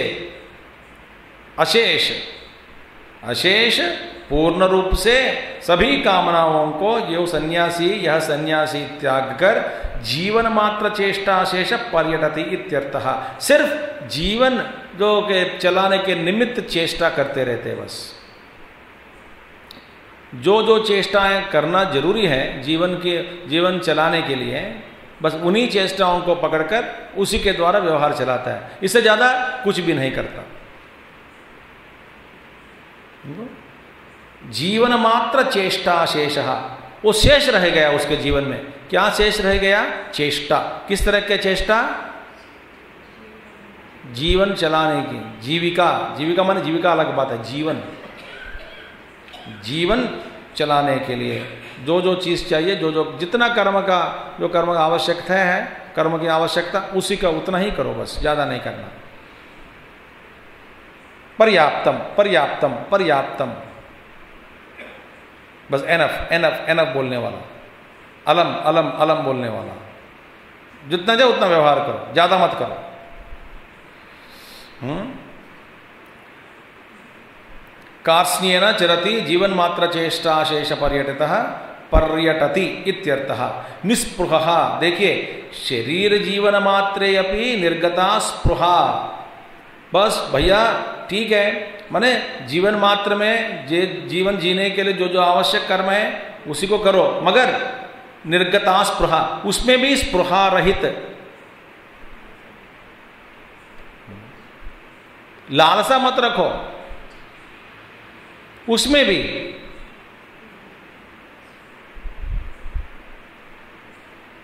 अशेष अशेष पूर्ण रूप से सभी कामनाओं को यो सन्यासी, यह सन्यासी त्याग कर जीवन मात्र चेष्टा शेष पर्यटति इत्यर्थः। सिर्फ जीवन जो के चलाने के निमित्त चेष्टा करते रहते, बस जो जो चेष्टाएं करना जरूरी है जीवन के जीवन चलाने के लिए, बस उन्हीं चेष्टाओं को पकड़कर उसी के द्वारा व्यवहार चलाता है, इससे ज्यादा कुछ भी नहीं करता। जीवन मात्र चेष्टा शेषः, वो शेष रह गया उसके जीवन में। क्या शेष रह गया? चेष्टा। किस तरह के चेष्टा? जीवन चलाने की, जीविका। जीविका माने जीविका अलग बात है, जीवन जीवन चलाने के लिए जो जो चीज चाहिए, जो जो जितना कर्म का जो कर्म का आवश्यकता है, कर्म की आवश्यकता उसी का उतना ही करो, बस ज्यादा नहीं करना। पर्याप्तम पर्याप्तम पर्याप्तम, बस एनफ एनफ एनफ बोलने वाला, अलम अलम अलम बोलने वाला। जितना जाए उतना व्यवहार करो, ज्यादा मत करो। हम्म कार्त्स्येन चरति जीवन मात्र चेष्टा शेष पर्यटतः पर्यटति इत्यर्थः। निस्पृहः, देखिए शरीर जीवन मात्रे अपि निर्गता स्पृहा। बस भैया ठीक है, माने जीवन मात्र में जे जीवन जीने के लिए जो जो आवश्यक कर्म है उसी को करो, मगर निर्गता स्पृहा, उसमें भी स्पृहा रहित, लालसा मत रखो उसमें भी।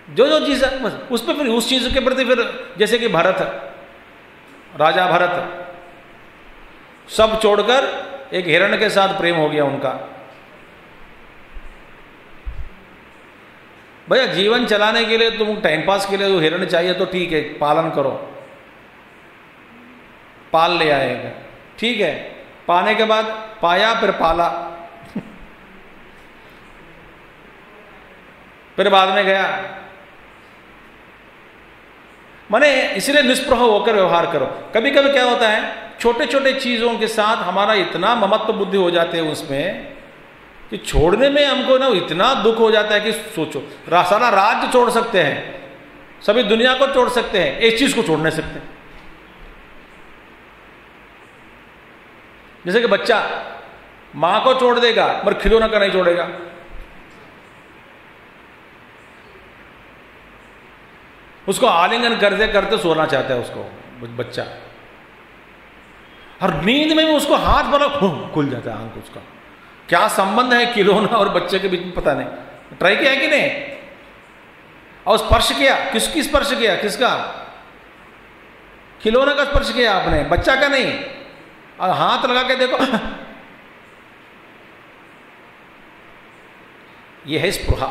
जो जो चीज़ उस पर फिर उस चीज़ के प्रति फिर जैसे कि भरत, राजा भरत सब छोड़कर एक हिरण के साथ प्रेम हो गया उनका। भैया जीवन चलाने के लिए तुम टाइम पास के लिए जो हिरण चाहिए तो ठीक है, पालन करो, पाल ले आएगा, ठीक है। पाने के बाद पाया फिर पाला फिर बाद में गया। माने इसलिए निष्प्रह होकर व्यवहार करो। कभी कभी क्या होता है, छोटे छोटे चीजों के साथ हमारा इतना ममत्व बुद्धि हो जाते हैं उसमें कि छोड़ने में हमको ना इतना दुख हो जाता है कि सोचो, सारा राज्य छोड़ सकते हैं, सभी दुनिया को छोड़ सकते हैं, एक चीज को छोड़ नहीं सकते। जैसे कि बच्चा मां को छोड़ देगा पर खिलौना का नहीं छोड़ेगा। उसको आलिंगन करते करते सोना चाहता है उसको बच्चा, और नींद में भी उसको हाथ बड़ा खुल जाता है आंख उसका। क्या संबंध है खिलौना और बच्चे के बीच में पता नहीं। ट्राई किया है कि नहीं? और स्पर्श किया, किसकी स्पर्श किया, किसका? खिलौना का स्पर्श किया आपने, बच्चा का नहीं। और हाथ लगा के देखो यह है स्पृहा।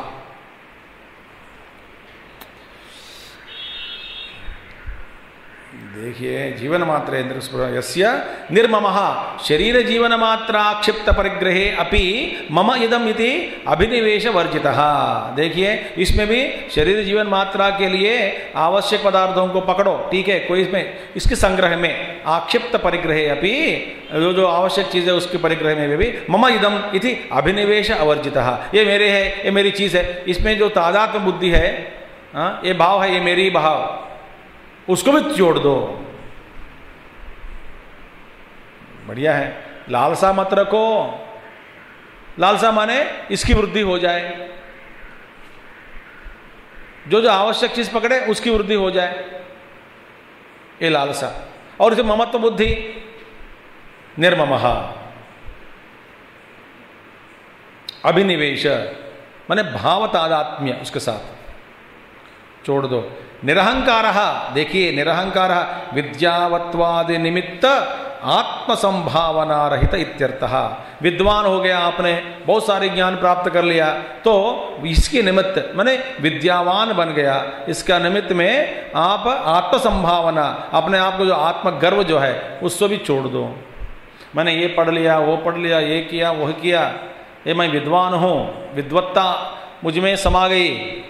देखिए, जीवन मात्रेन्द्र स्पृहा यस्य निर्ममः शरीर जीवन मात्रा क्षिप्त परिग्रहे अपि मम इदम इति अभिनिवेश वर्जितः। देखिए, इसमें भी शरीर जीवन मात्रा के लिए आवश्यक पदार्थों को पकड़ो, ठीक है, कोई इसमें इसके संग्रह में आक्षिप्त परिग्रहे अपि जो जो आवश्यक चीज है उसके परिग्रह में भी मम इदम इति अभिनिवेश अवर्जितः। ये मेरे है, ये मेरी चीज है, इसमें जो तादात्म्य बुद्धि है, हाँ, ये भाव है, ये मेरी भाव, उसको भी जोड़ दो। बढ़िया है। लालसा मत रखो। लालसा माने इसकी वृद्धि हो जाए, जो जो आवश्यक चीज पकड़े उसकी वृद्धि हो जाए, ये लालसा। और इसे ममत्व बुद्धि निर्ममः, अभिनिवेश माने भाव तादात्म्य उसके साथ छोड़ दो। निरहंकार, देखिए निरहंकार विद्यावत्वादि निमित्त आत्मसंभावना रहित इत्यर्थः। विद्वान हो गया, आपने बहुत सारे ज्ञान प्राप्त कर लिया, तो इसके निमित्त माने विद्यावान बन गया, इसका निमित्त में आप आत्मसंभावना, अपने आप को जो आत्मगर्व जो है उसको भी छोड़ दो। मैंने ये पढ़ लिया, वो पढ़ लिया, ये किया, वह किया, ये मैं विद्वान हूँ, विद्वत्ता मुझ में समा गई।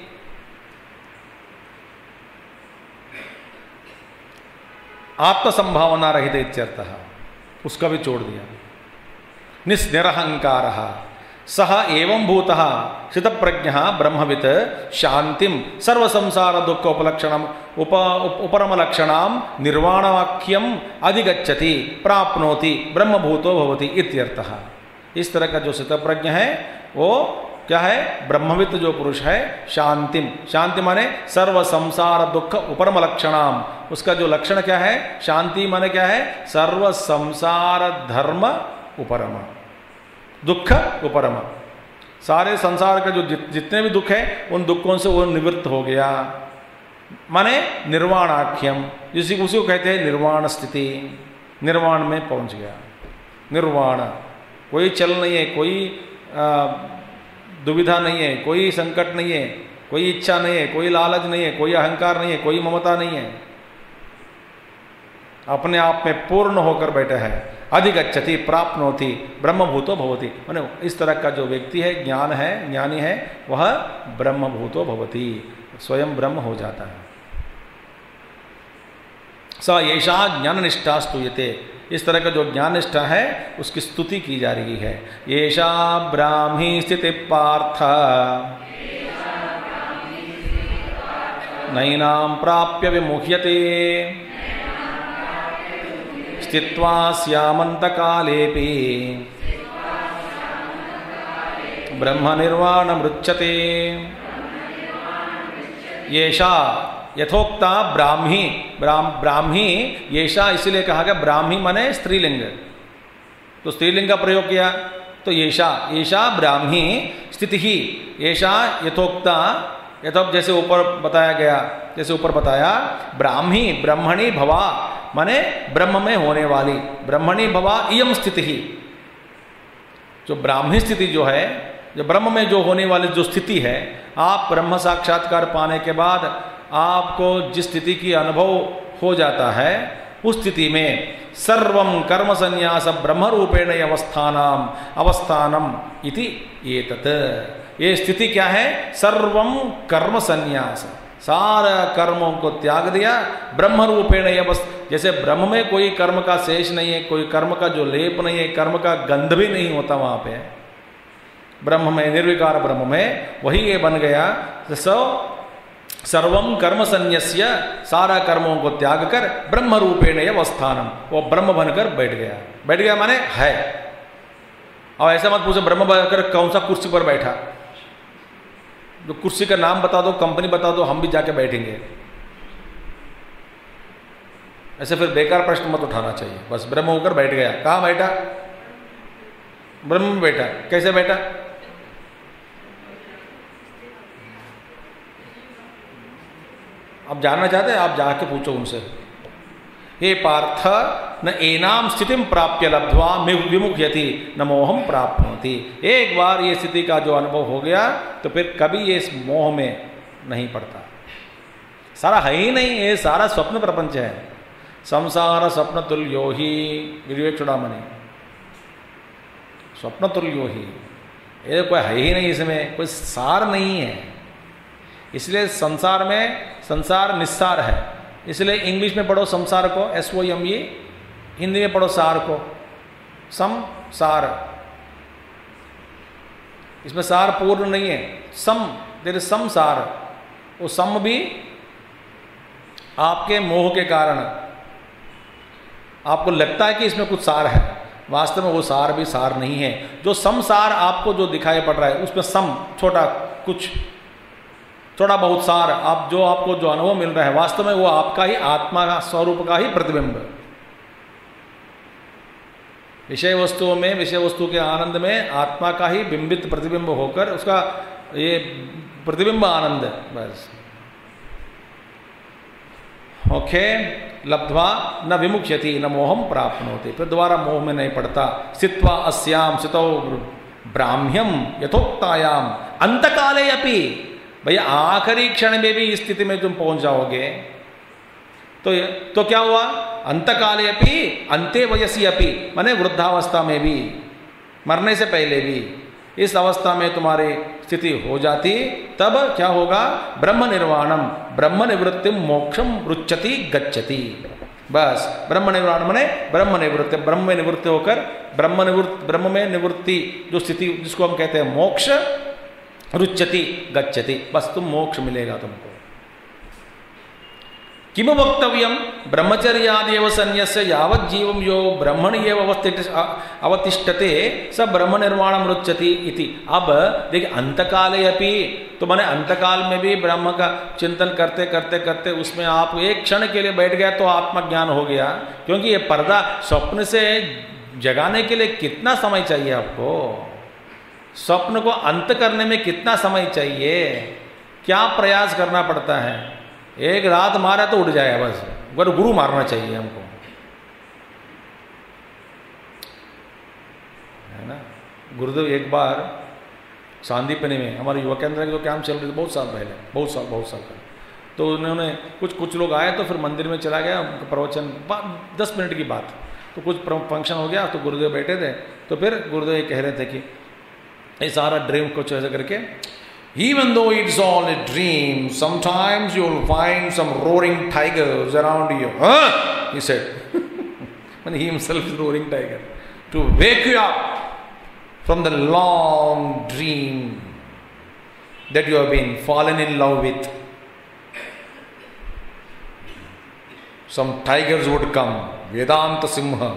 आत्मसंभावना रहित इत्यर्थः, उसका भी छोड़ दिया। निरहंकार सह एवं भूतः स्थितप्रज्ञः ब्रह्मवित् शांतिम सर्व संसार दुख उपलक्षणम उप उपरमलक्षणाम निर्वाणवाक्यम अधिगच्छति प्राप्नोति ब्रह्मभूतो भवति इत्यर्थः। इस तरह का जो स्थितप्रज्ञ है वो क्या है? ब्रह्मवित् जो पुरुष है, शांतिम, शांति माने सर्व संसार दुख उपरम लक्षणाम, उसका जो लक्षण क्या है? शांति माने क्या है? सर्व संसार धर्म उपरम, दुख उपरम, सारे संसार का जो जित, जितने भी दुख है उन दुखों से वो निवृत्त हो गया। माने निर्वाणाख्यम, जिसी उसी को कहते हैं निर्वाण स्थिति, निर्वाण में पहुंच गया। निर्वाण, कोई चल नहीं है, कोई आ, दुविधा नहीं है, कोई संकट नहीं है, कोई इच्छा नहीं है, कोई लालच नहीं है, कोई अहंकार नहीं है, कोई ममता नहीं है, अपने आप में पूर्ण होकर बैठा है। अधिगच्छति प्राप्नोति ब्रह्मभूतो भवति, माने इस तरह का जो व्यक्ति है, ज्ञान है, ज्ञानी है, वह ब्रह्मभूतो भवति, स्वयं ब्रह्म हो जाता है। स एषा ज्ञान निष्ठा स्तूयते, इस तरह का जो ज्ञान निष्ठा है उसकी स्तुति की जा रही है। एषा ब्राह्मी स्थिति पार्थ नैनां प्राप्य विमुह्यते स्थित्वा स्यामन्तकालेऽपि ब्रह्म निर्वाणमृच्छते। येषा यथोक्ता ब्राह्मी, ब्राह्म ब्राह्मी येषा इसलिए कहा गया, ब्राह्मी माने स्त्रीलिंग, तो स्त्रीलिंग का प्रयोग किया, तो येषा, येषा ब्राह्मी स्थिति ही, येषा यथोक्ता, ये तो अब जैसे ऊपर बताया गया, जैसे ऊपर बताया, ब्राह्मी ब्रह्मणी भवा माने ब्रह्म में होने वाली, ब्रह्मणी भवा इयम स्थिति ही, जो ब्राह्मी स्थिति जो है, जो ब्रह्म में जो होने वाली जो स्थिति है, आप ब्रह्म साक्षात्कार पाने के बाद आपको जिस स्थिति की अनुभव हो जाता है, उस स्थिति में सर्वम कर्म संन्यास ब्रह्म रूपेण अवस्थानम अवस्थानम इति एतत्, ये स्थिति क्या है? सर्वम कर्म संन्यास, सारा कर्मों को त्याग दिया, ब्रह्म रूपेण अवस्थ, जैसे ब्रह्म में कोई कर्म का शेष नहीं है, कोई कर्म का जो लेप नहीं है, कर्म का गंध भी नहीं होता वहां पे, ब्रह्म में, निर्विकार ब्रह्म में वही ये बन गया। सो सर्वम कर्म संन्यस्य, सारा कर्मों को त्याग कर ब्रह्म रूपेण अवस्थानम, वो ब्रह्म बनकर बैठ गया। बैठ गया माने है। और ऐसा मत पूछो ब्रह्म बनकर कौन सा कुर्सी पर बैठा, जो कुर्सी का नाम बता दो, कंपनी बता दो, हम भी जाके बैठेंगे। ऐसे फिर बेकार प्रश्न मत उठाना चाहिए। बस ब्रह्म होकर बैठ गया। कहाँ बैठा? ब्रह्म में बैठा। कैसे बैठा? आप जानना चाहते हैं? आप जाके पूछो उनसे। हे पार्थ न एनाम स्थितिम प्राप्य लब्ध्वा विमुख्यति न मोहम प्राप्नोति। एक बार ये स्थिति का जो अनुभव हो गया तो फिर कभी ये इस मोह में नहीं पड़ता। सारा है ही नहीं, ये सारा स्वप्न प्रपंच है। संसार स्वप्न तुल्यो ही, विवेक चूड़ामणि, स्वप्न तुल्यो ही, ये कोई है ही नहीं, इसमें कोई सार नहीं है। इसलिए संसार में, संसार निस्सार है, इसलिए इंग्लिश में पढ़ो संसार को, S O M E, Hindi में पढ़ो सार को, सम सार। इसमें सार पूर्ण नहीं है, सम, देयर इज सम सार। वो सम भी आपके मोह के कारण आपको लगता है कि इसमें कुछ सार है, वास्तव में वो सार भी सार नहीं है। जो सम सार आपको जो दिखाई पड़ रहा है, उसमें सम छोटा कुछ, थोड़ा बहुत सार, आप जो आपको जो अनुभव मिल रहा है, वास्तव में वो आपका ही आत्मा का स्वरूप का ही प्रतिबिंब। विषय वस्तुओं में, विषय वस्तु के आनंद में आत्मा का ही बिंबित प्रतिबिंब होकर उसका ये प्रतिबिंब आनंद, बस। ओके, लब्ध्वा न विमुख्यति न मोहम प्राप्नोति, फिर दोबारा मोह में नहीं पड़ता। स्थित्वा अस्याम स्थितौ ब्राह्म्यम यथोक्तायाम अंतकाले अपि, भैया आखिरी क्षण में भी इस स्थिति में तुम पहुंच जाओगे तो तो क्या हुआ? अंतकाले अपि अंते वयसी अपि, माने वृद्धावस्था में भी, मरने से पहले भी इस अवस्था में तुम्हारी स्थिति हो जाती, तब क्या होगा? ब्रह्म निर्वाणम, ब्रह्म निवृत्ति मोक्षम रुच्यति गच्छति। बस ब्रह्म निर्वाण माने ब्रह्म निवृत्ति, ब्रह्म में निवृत्ति होकर ब्रह्म निवृत्ति, ब्रह्म में निवृत्ति जो स्थिति जिसको हम कहते हैं मोक्ष, रुच्यति गच्छति, बस तुम मोक्ष मिलेगा तुमको। किम वक्तव्यम? ब्रह्मचर्यादेव संन्यस्य यावत् जीवं यो ब्रह्मणि एव अवतिष्ठते स ब्रह्म निर्वाणम रुच्यति इति। अब देखिए, अंतकाले अपि, तो माने अंतकाल में भी ब्रह्म का चिंतन करते करते करते उसमें आप एक क्षण के लिए बैठ गया तो आत्मज्ञान हो गया। क्योंकि ये पर्दा स्वप्न से जगाने के लिए कितना समय चाहिए आपको? स्वप्न को अंत करने में कितना समय चाहिए? क्या प्रयास करना पड़ता है? एक रात मारा तो उठ जाएगा बस, पर गुरु मारना चाहिए हमको, है ना। गुरुदेव एक बार सांदीपनि में हमारे युवा केंद्र के जो कैंप चल रहे थे बहुत साल पहले, बहुत साल बहुत साल पहले, तो उन्होंने कुछ कुछ लोग आए तो फिर मंदिर में चला गया, प्रवचन दस मिनट की बात, तो कुछ फंक्शन हो गया तो गुरुदेव बैठे थे, तो फिर गुरुदेव ये कह रहे थे कि ये सारा ड्रीम कुछ ऐसा करके, even though it's all a dream, sometimes you'll find some roaring tigers around you. Huh? He said. And he himself is a roaring tiger. To wake you up from the long dream that you have been fallen in love with. Some tigers would come. Vedanta Simha.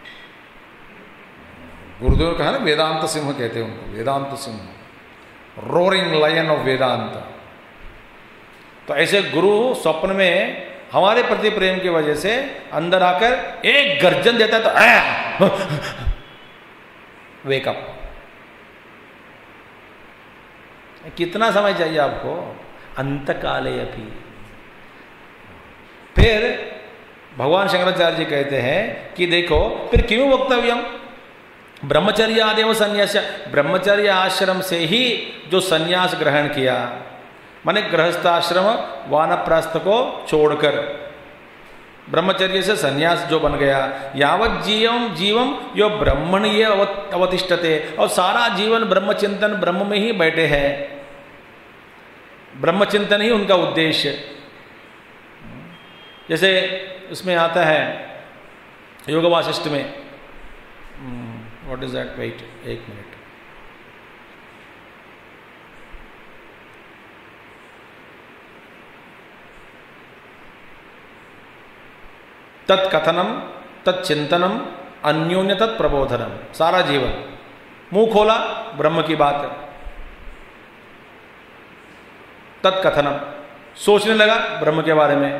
गुरुदेव कहा ना, वेदांत सिंह कहते हैं उनको, वेदांत सिंह, roaring lion of Vedanta. तो ऐसे गुरु स्वप्न में हमारे प्रति प्रेम की वजह से अंदर आकर एक गर्जन देता है तो वेकअप। कितना समय चाहिए आपको? अंतकाले अपि। फिर भगवान शंकराचार्य जी कहते हैं कि देखो फिर क्यों वक्तव्यम ब्रह्मचर्य आदेव संन्यास, ब्रह्मचर्य आश्रम से ही जो संन्यास ग्रहण किया, माने गृहस्थाश्रम वानप्रस्थ को छोड़कर ब्रह्मचर्य से संन्यास जो बन गया, यावत जीवम जीवम यो ब्रह्मणीय अवतिष्ठते, और सारा जीवन ब्रह्मचिंतन ब्रह्म में ही बैठे हैं, ब्रह्मचिंतन ही उनका उद्देश्य। जैसे उसमें आता है योग वासिष्ठ में, व्हाट इज दैट, वेट एक मिनट, तत्कथनम तत्चिंतनम अन्योन्य तत्प्रबोधनम, सारा जीवन मुंह खोला ब्रह्म की बात, तत्कथनम सोचने लगा ब्रह्म के बारे में,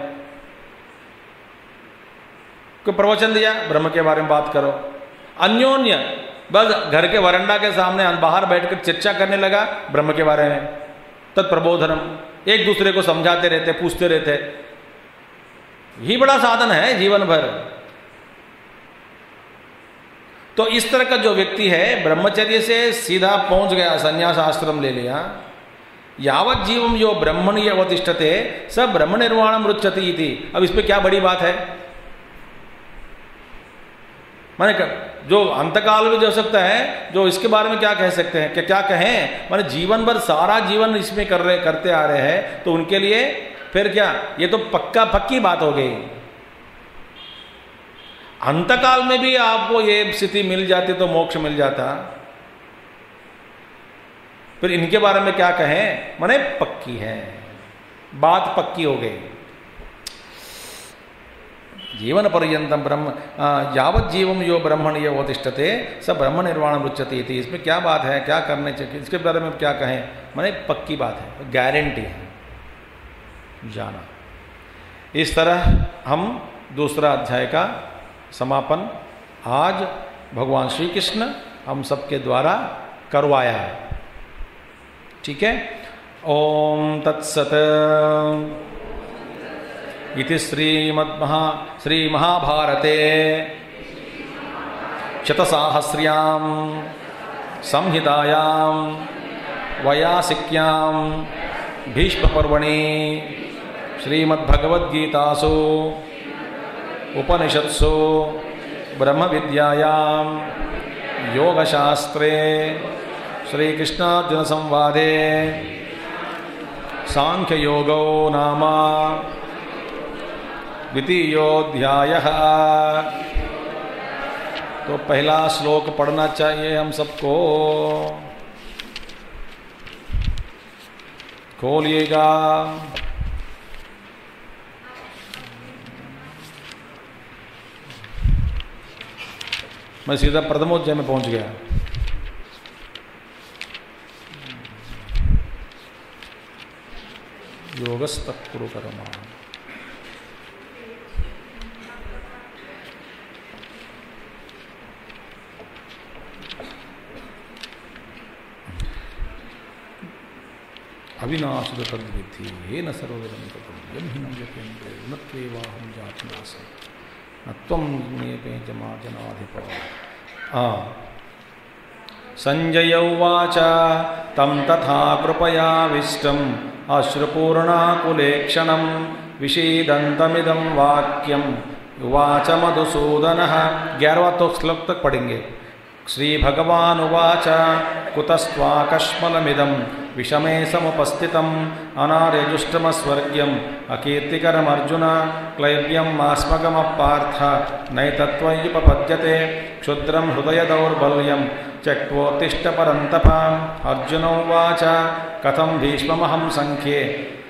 कोई प्रवचन दिया ब्रह्म के बारे में बात करो, अन्योन्य बस घर के वरंडा के सामने बाहर बैठकर चर्चा करने लगा ब्रह्म के बारे में, तत्प्रबोधनम एक दूसरे को समझाते रहते, पूछते रहते, यही बड़ा साधन है जीवन भर। तो इस तरह का जो व्यक्ति है ब्रह्मचर्य से सीधा पहुंच गया, संन्यास आश्रम ले लिया, यावत जीवम यो ब्रह्मणीय अवतिष्ठते स ब्रह्म निर्वाणम रुच्यति इति। अब इस पे क्या बड़ी बात है, माने जो अंतकाल में जो सकता है, जो इसके बारे में क्या कह सकते हैं कि क्या कहें, माने जीवन भर सारा जीवन इसमें कर रहे करते आ रहे हैं, तो उनके लिए फिर क्या, ये तो पक्का पक्की बात हो गई। अंतकाल में भी आपको ये स्थिति मिल जाती तो मोक्ष मिल जाता, फिर इनके बारे में क्या कहें, माने पक्की है बात, पक्की हो गई। जीवन पर्यंतम ब्रह्म यावत जीवम यो ब्रह्मणीय अवतिष्ठते स ब्रह्म निर्वाणम रुच्यते इति। इसमें क्या बात है, क्या करने चाहिए, इसके बारे में क्या कहें, माने पक्की बात है, गारंटी है जाना। इस तरह हम दूसरा अध्याय का समापन आज भगवान श्री कृष्ण हम सबके द्वारा करवाया है, ठीक है। ओम तत्सत इति श्रीमद्महा श्री महाभारते शतसाहस्र्यां संहितायां वयासिक्यां भीष्मपर्वणि श्रीमद्भगवद्गीतासु उपनिषत्सु ब्रह्मविद्यायां योगशास्त्रे श्रीकृष्णार्जुनसंवादे सांख्ययोगो नाम द्वितीयोऽध्यायः। तो पहला श्लोक पढ़ना चाहिए हम सबको, खोलिएगा। मैं सीधा प्रथमोध्याय में पहुंच गया। योगस्तः कुरु कर्म। अविनाशित तद्विद्धि येन सर्वविदं ततं यं हि न व्यपेन्द्रे न त्वेवाहं जातुनासं न त्वं ज्ञेपे जमा जनाधिपः। संजय उवाच तं तथा कृपयाविष्टम् अश्रुपूर्णाकुलेक्षणं विषीदन्तमिदं वाक्यं उवाच मधुसूदनः। ग्यारहवां तो श्लोक तक पढ़ेंगे। श्री भगवान उवाच कुतस्त्वाकश्मलमिदं विषमे समुपस्थितम् अनार्यजुष्टमस्वर्ग्यम् अकीर्तिकरमर्जुन क्लैब्यं मास्मगमः पार्थ नैतत्त्वय्युपपद्यते क्षुद्रं हृदयदौर्बल्यं त्यक्त्वोत्तिष्ठ परन्तप। अर्जुन उवाच कथं भीष्ममहं संख्ये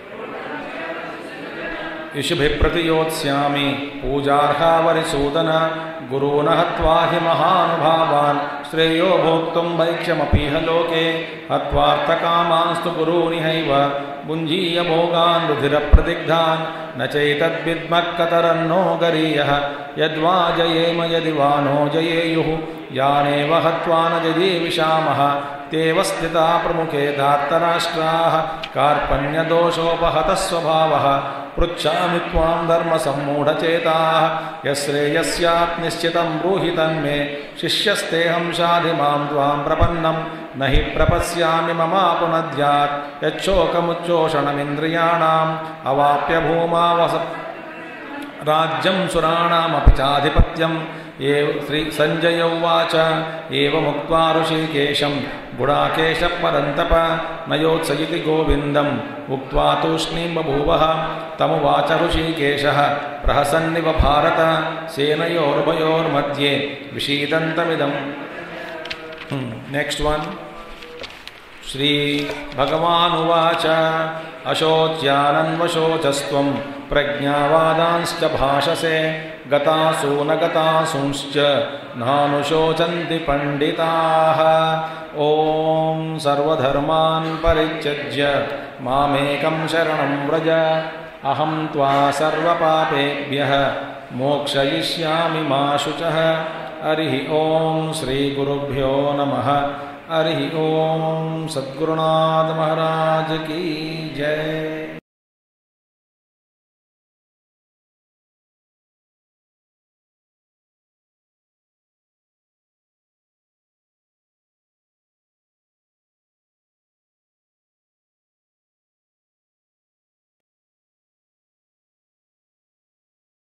इषुभिः प्रतियोत्स्यामि पूजार्हा वरिसूदन गुरून् हत्वा हि महानुभावान् श्रेयो भोक्तुं भैक्ष्यमपीह लोके हत्वार्थकामांस्तु गुरूनिहैव भुञ्जीय भोगान् रुधिरप्रदिग्धान् न चैतद्विद्मः कतरन्नो गरीयः यद्वा जयेम यदि वा नो जयेयुः यानेव हत्वा न जयेविषामः तेव स्थिता प्रमुखे धार्तराष्ट्राः कार्पण्यदोषोपहतः स्वभावः पृच्छामि त्वां धर्मसम्मूढचेताः यश्रेयस्यात् निश्चितं ब्रूहि तन्मे शिष्यस्तेऽहं शाधि मां त्वां प्रपन्नं न हि प्रपश्यामि ममापुनद्यात् यच्छोकमुच्चोषणमिन्द्रियाणाम् अवाप्य भूमावस राज्यं सुराणामपि चाधिपत्यं एव श्री संजय उवाच एवमुक्त्वा ऋषिकेशं गुडाकेशः परन्तप न योत्सयति गोविन्दम् उक्त्वा तूष्णीं बभूवः तमुवाच ऋषिकेशः प्रहसन्निव भारत सेनयोरुभयोर्मध्ये विषीदन्तमिदं। Next one. श्री भगवानुवाच अशोच्यानन्वशोचस्त्वं प्रज्ञावादांश्च भाषसे गतासु न गतासूंश्च नानुशोचन्ति पंडिताः। ॐ सर्वधर्मान् परित्यज्य मामेकं शरणं व्रज अहं त्वा सर्वपापेभ्यः मोक्षयिष्यामि मा शुचः। हरिः ॐ श्रीगुरुभ्यो नमः। हरिः ॐ सद्गुरुनाथ महाराज की जय।